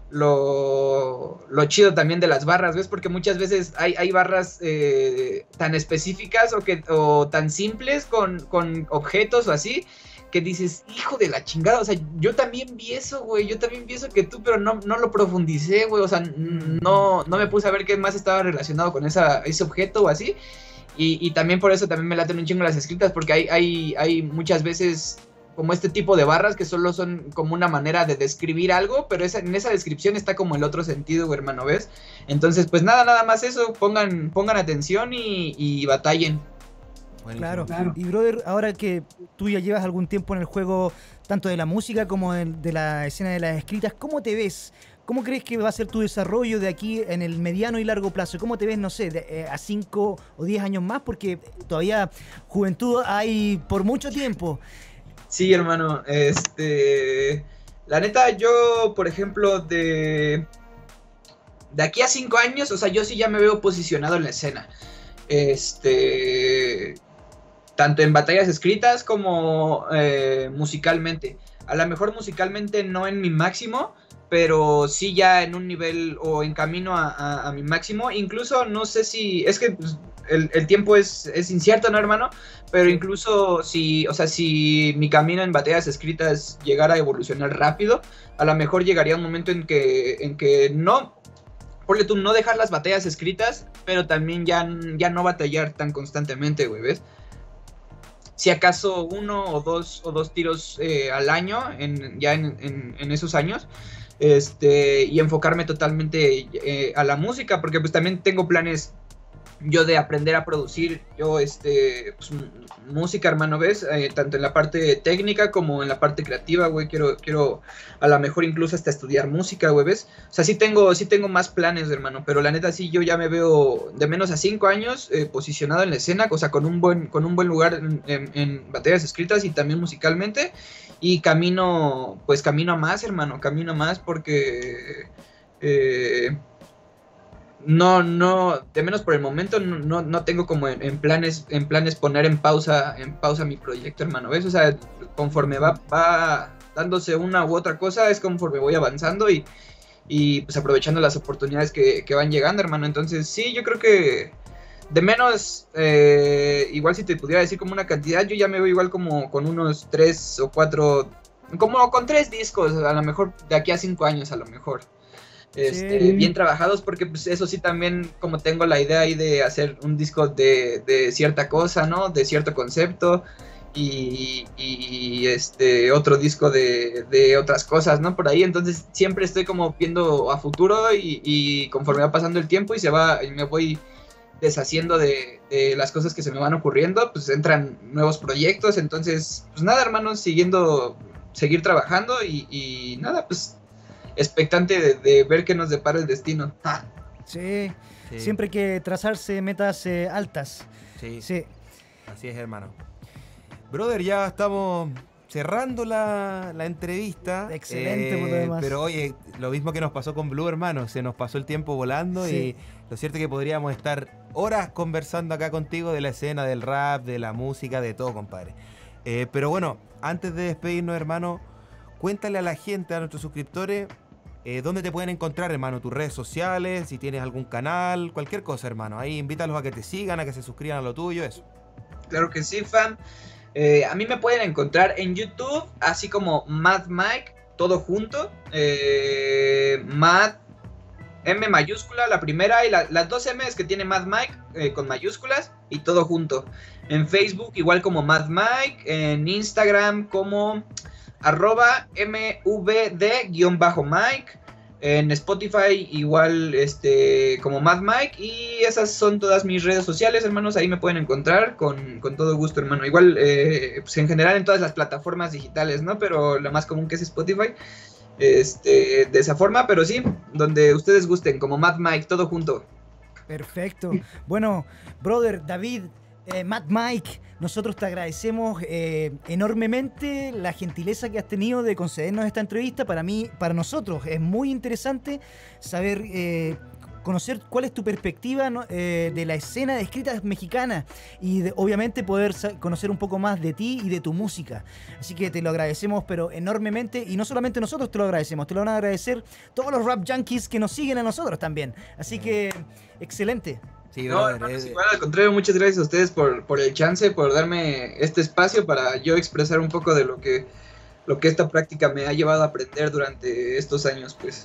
chido también de las barras, ¿ves? Porque muchas veces hay barras tan específicas o tan simples con objetos o así, que dices, hijo de la chingada, o sea, yo también vi eso, güey, yo también vi eso que tú, pero no lo profundicé, güey, o sea, no me puse a ver qué más estaba relacionado con ese objeto o así. Y también por eso también me laten un chingo las escritas, porque hay muchas veces como este tipo de barras que solo son como una manera de describir algo, pero en esa descripción está como el otro sentido, hermano, ¿ves? Entonces, pues nada más eso, pongan atención y batallen. Claro. Y brother, ahora que tú ya llevas algún tiempo en el juego, tanto de la música como de la escena de las escritas, ¿cómo te ves? ¿Cómo crees que va a ser tu desarrollo de aquí en el mediano y largo plazo? ¿Cómo te ves, no sé, a 5 o 10 años más? Porque todavía juventud hay por mucho tiempo. Sí, hermano, la neta, yo, por ejemplo, de aquí a 5 años, o sea, yo sí ya me veo posicionado en la escena. Tanto en batallas escritas como musicalmente. A lo mejor musicalmente no en mi máximo, pero sí ya en un nivel o en camino a mi máximo. Incluso no sé si, es que pues, el tiempo es incierto, ¿no, hermano? Pero incluso si mi camino en batallas escritas llegara a evolucionar rápido, a lo mejor llegaría un momento en que no, ponle tú, no dejar las batallas escritas, pero también ya no batallar tan constantemente, güey, ¿ves? Si acaso 1 o 2 tiros al año en esos años, y enfocarme totalmente a la música, porque pues también tengo planes yo de aprender a producir pues, música, hermano, ¿ves? Tanto en la parte técnica como en la parte creativa, güey, quiero a lo mejor incluso hasta estudiar música, güey, ¿ves? O sea, sí tengo más planes, hermano, pero la neta sí yo ya me veo de menos a 5 años posicionado en la escena, o sea, con un buen lugar en batallas escritas y también musicalmente, y camino a más, hermano, camino a más porque no, de menos por el momento, no tengo como en planes poner en pausa mi proyecto, hermano, ¿ves? O sea, conforme va dándose una u otra cosa, es conforme voy avanzando y pues aprovechando las oportunidades que van llegando, hermano. Entonces, sí, yo creo que de menos, igual si te pudiera decir como una cantidad, yo ya me veo igual como con unos 3 o 4, como con 3 discos, a lo mejor de aquí a 5 años, a lo mejor. Sí. Bien trabajados, porque pues eso sí también, como tengo la idea ahí de hacer un disco de cierta cosa, ¿no? De cierto concepto y otro disco de otras cosas, ¿no? Por ahí, entonces siempre estoy como viendo a futuro y conforme va pasando el tiempo y me voy deshaciendo de las cosas que se me van ocurriendo, pues entran nuevos proyectos, entonces, pues nada, hermanos, seguir trabajando y nada, pues expectante de ver qué nos depara el destino. Sí, siempre hay que trazarse metas altas. Sí, así es, hermano. Brother, ya estamos cerrando la entrevista. Excelente, por lo demás. Pero oye, lo mismo que nos pasó con Blue, hermano. Se nos pasó el tiempo volando Sí. y lo cierto es que podríamos estar horas conversando acá contigo de la escena, del rap, de la música, de todo, compadre. Pero bueno, antes de despedirnos, hermano, cuéntale a la gente, a nuestros suscriptores, dónde te pueden encontrar, hermano, tus redes sociales, si tienes algún canal, cualquier cosa, hermano. Ahí invítalos a que te sigan, a que se suscriban a lo tuyo, eso. Claro que sí, fam. A mí me pueden encontrar en YouTube, así como Mad Mike, todo junto. Mad, M mayúscula, la primera, y las dos M's que tiene Mad Mike con mayúsculas, y todo junto. En Facebook igual como Mad Mike, en Instagram como @mvd_Mike, en Spotify igual como Mad Mike, y esas son todas mis redes sociales, hermanos. Ahí me pueden encontrar con todo gusto, hermano. Igual pues en general en todas las plataformas digitales, ¿no? Pero la más común que es Spotify, de esa forma, pero sí, donde ustedes gusten, como Mad Mike, todo junto. Perfecto. Bueno, brother David, Mad Mike, nosotros te agradecemos enormemente la gentileza que has tenido de concedernos esta entrevista. Para mí, para nosotros, es muy interesante saber, conocer cuál es tu perspectiva, ¿no? De la escena de escritas mexicana y obviamente poder conocer un poco más de ti y de tu música. Así que te lo agradecemos, pero enormemente, y no solamente nosotros te lo agradecemos, te lo van a agradecer todos los rap junkies que nos siguen a nosotros también. Así que, excelente. Sí, No, brother, hermanos, igual, al contrario, muchas gracias a ustedes por el chance, por darme este espacio para yo expresar un poco de lo que esta práctica me ha llevado a aprender durante estos años, pues.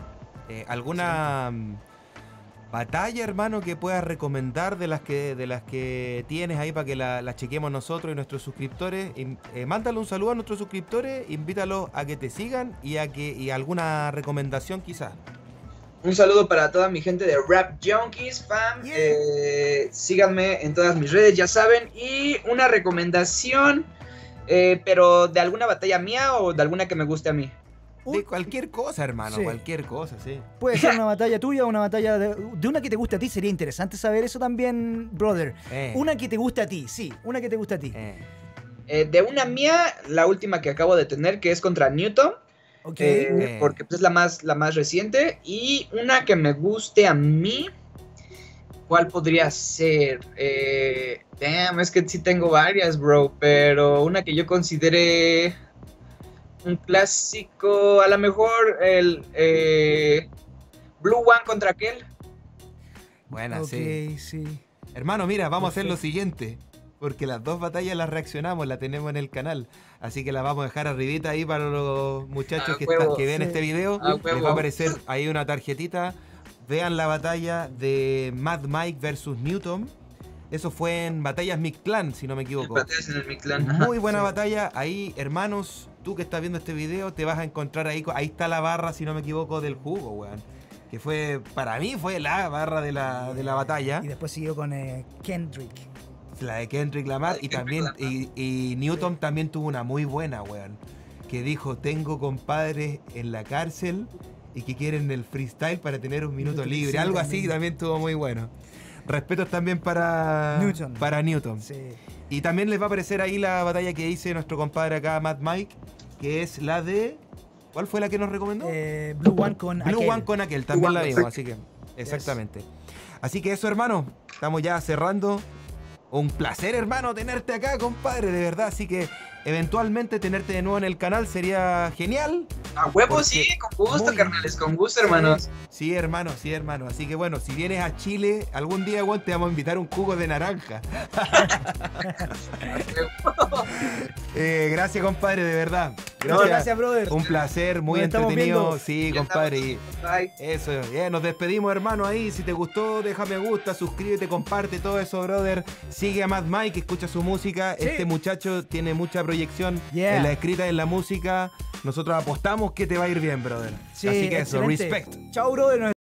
¿Alguna batalla, hermano, que puedas recomendar de las que tienes ahí para que la chequemos nosotros y nuestros suscriptores? Mándale un saludo a nuestros suscriptores, invítalos a que te sigan y alguna recomendación quizás. Un saludo para toda mi gente de Rap Junkies, fam. Yeah. Síganme en todas mis redes, ya saben. Y una recomendación, pero de alguna batalla mía o de alguna que me guste a mí. De cualquier cosa, hermano, Sí. Cualquier cosa, sí. Puede ser una batalla tuya o una batalla de una que te guste a ti. Sería interesante saber eso también, brother. Una que te guste a ti, sí, una que te guste a ti. De una mía, la última que acabo de tener, que es contra Newton. Ok. Porque pues, es la más reciente. Y una que me guste a mí, ¿cuál podría ser? Damn, es que sí tengo varias, bro. Pero una que yo considere un clásico, a lo mejor el Blue One contra aquel. Buena, Ok, sí. sí. Hermano, mira, vamos a hacer lo Perfecto. siguiente. Porque las dos batallas las reaccionamos, las tenemos en el canal. Así que las vamos a dejar arribita ahí para los muchachos que ven Sí. este video. Ah, Les va a huevo. aparecer ahí una tarjetita. Vean la batalla de Mad Mike versus Newton. Eso fue en Batallas Mictlán, si no me equivoco. Batallas en el Mictlán. Ajá. Muy buena Sí. batalla. Ahí, hermanos, tú que estás viendo este video, te vas a encontrar ahí. Ahí está la barra, si no me equivoco, del jugo, weón. Que fue, para mí, fue la barra de la batalla. Y después siguió con Kendrick. La de Kendrick Lamar. La de Y Kendrick también y Newton también tuvo una muy buena, weón. Que dijo, tengo compadres en la cárcel y que quieren el freestyle para tener un minuto libre. Sí, Algo también. así también estuvo muy bueno. Respetos también para Newton. Para Newton. Sí. Y también les va a aparecer ahí la batalla que dice nuestro compadre acá, Mad Mike, que es la de... ¿Cuál fue la que nos recomendó? Blue One con Blue aquel. One con aquel, también la One, vimos, así que... Exactamente. Así que eso, hermano, estamos ya cerrando. Un placer, hermano, tenerte acá, compadre, de verdad. Así que eventualmente tenerte de nuevo en el canal sería genial. A huevo, Porque sí, con gusto, muy- carnales, con gusto, hermanos. Sí, hermano, sí, hermano. Así que bueno, si vienes a Chile, algún día, weón, te vamos a invitar un jugo de naranja. Gracias, compadre, de verdad. No, gracias, brother. Un placer, muy Nos estamos entretenido. viendo. Sí, Ya compadre. Y Bye. eso, nos despedimos, hermano, ahí. Si te gustó, deja me gusta, suscríbete, comparte todo eso, brother. Sigue a Mad Mike, escucha su música. Sí. Este muchacho tiene mucha proyección Yeah. en la escrita, en la música. Nosotros apostamos que te va a ir bien, brother. Sí, Así que eso, excelente. respect. Chao, brother.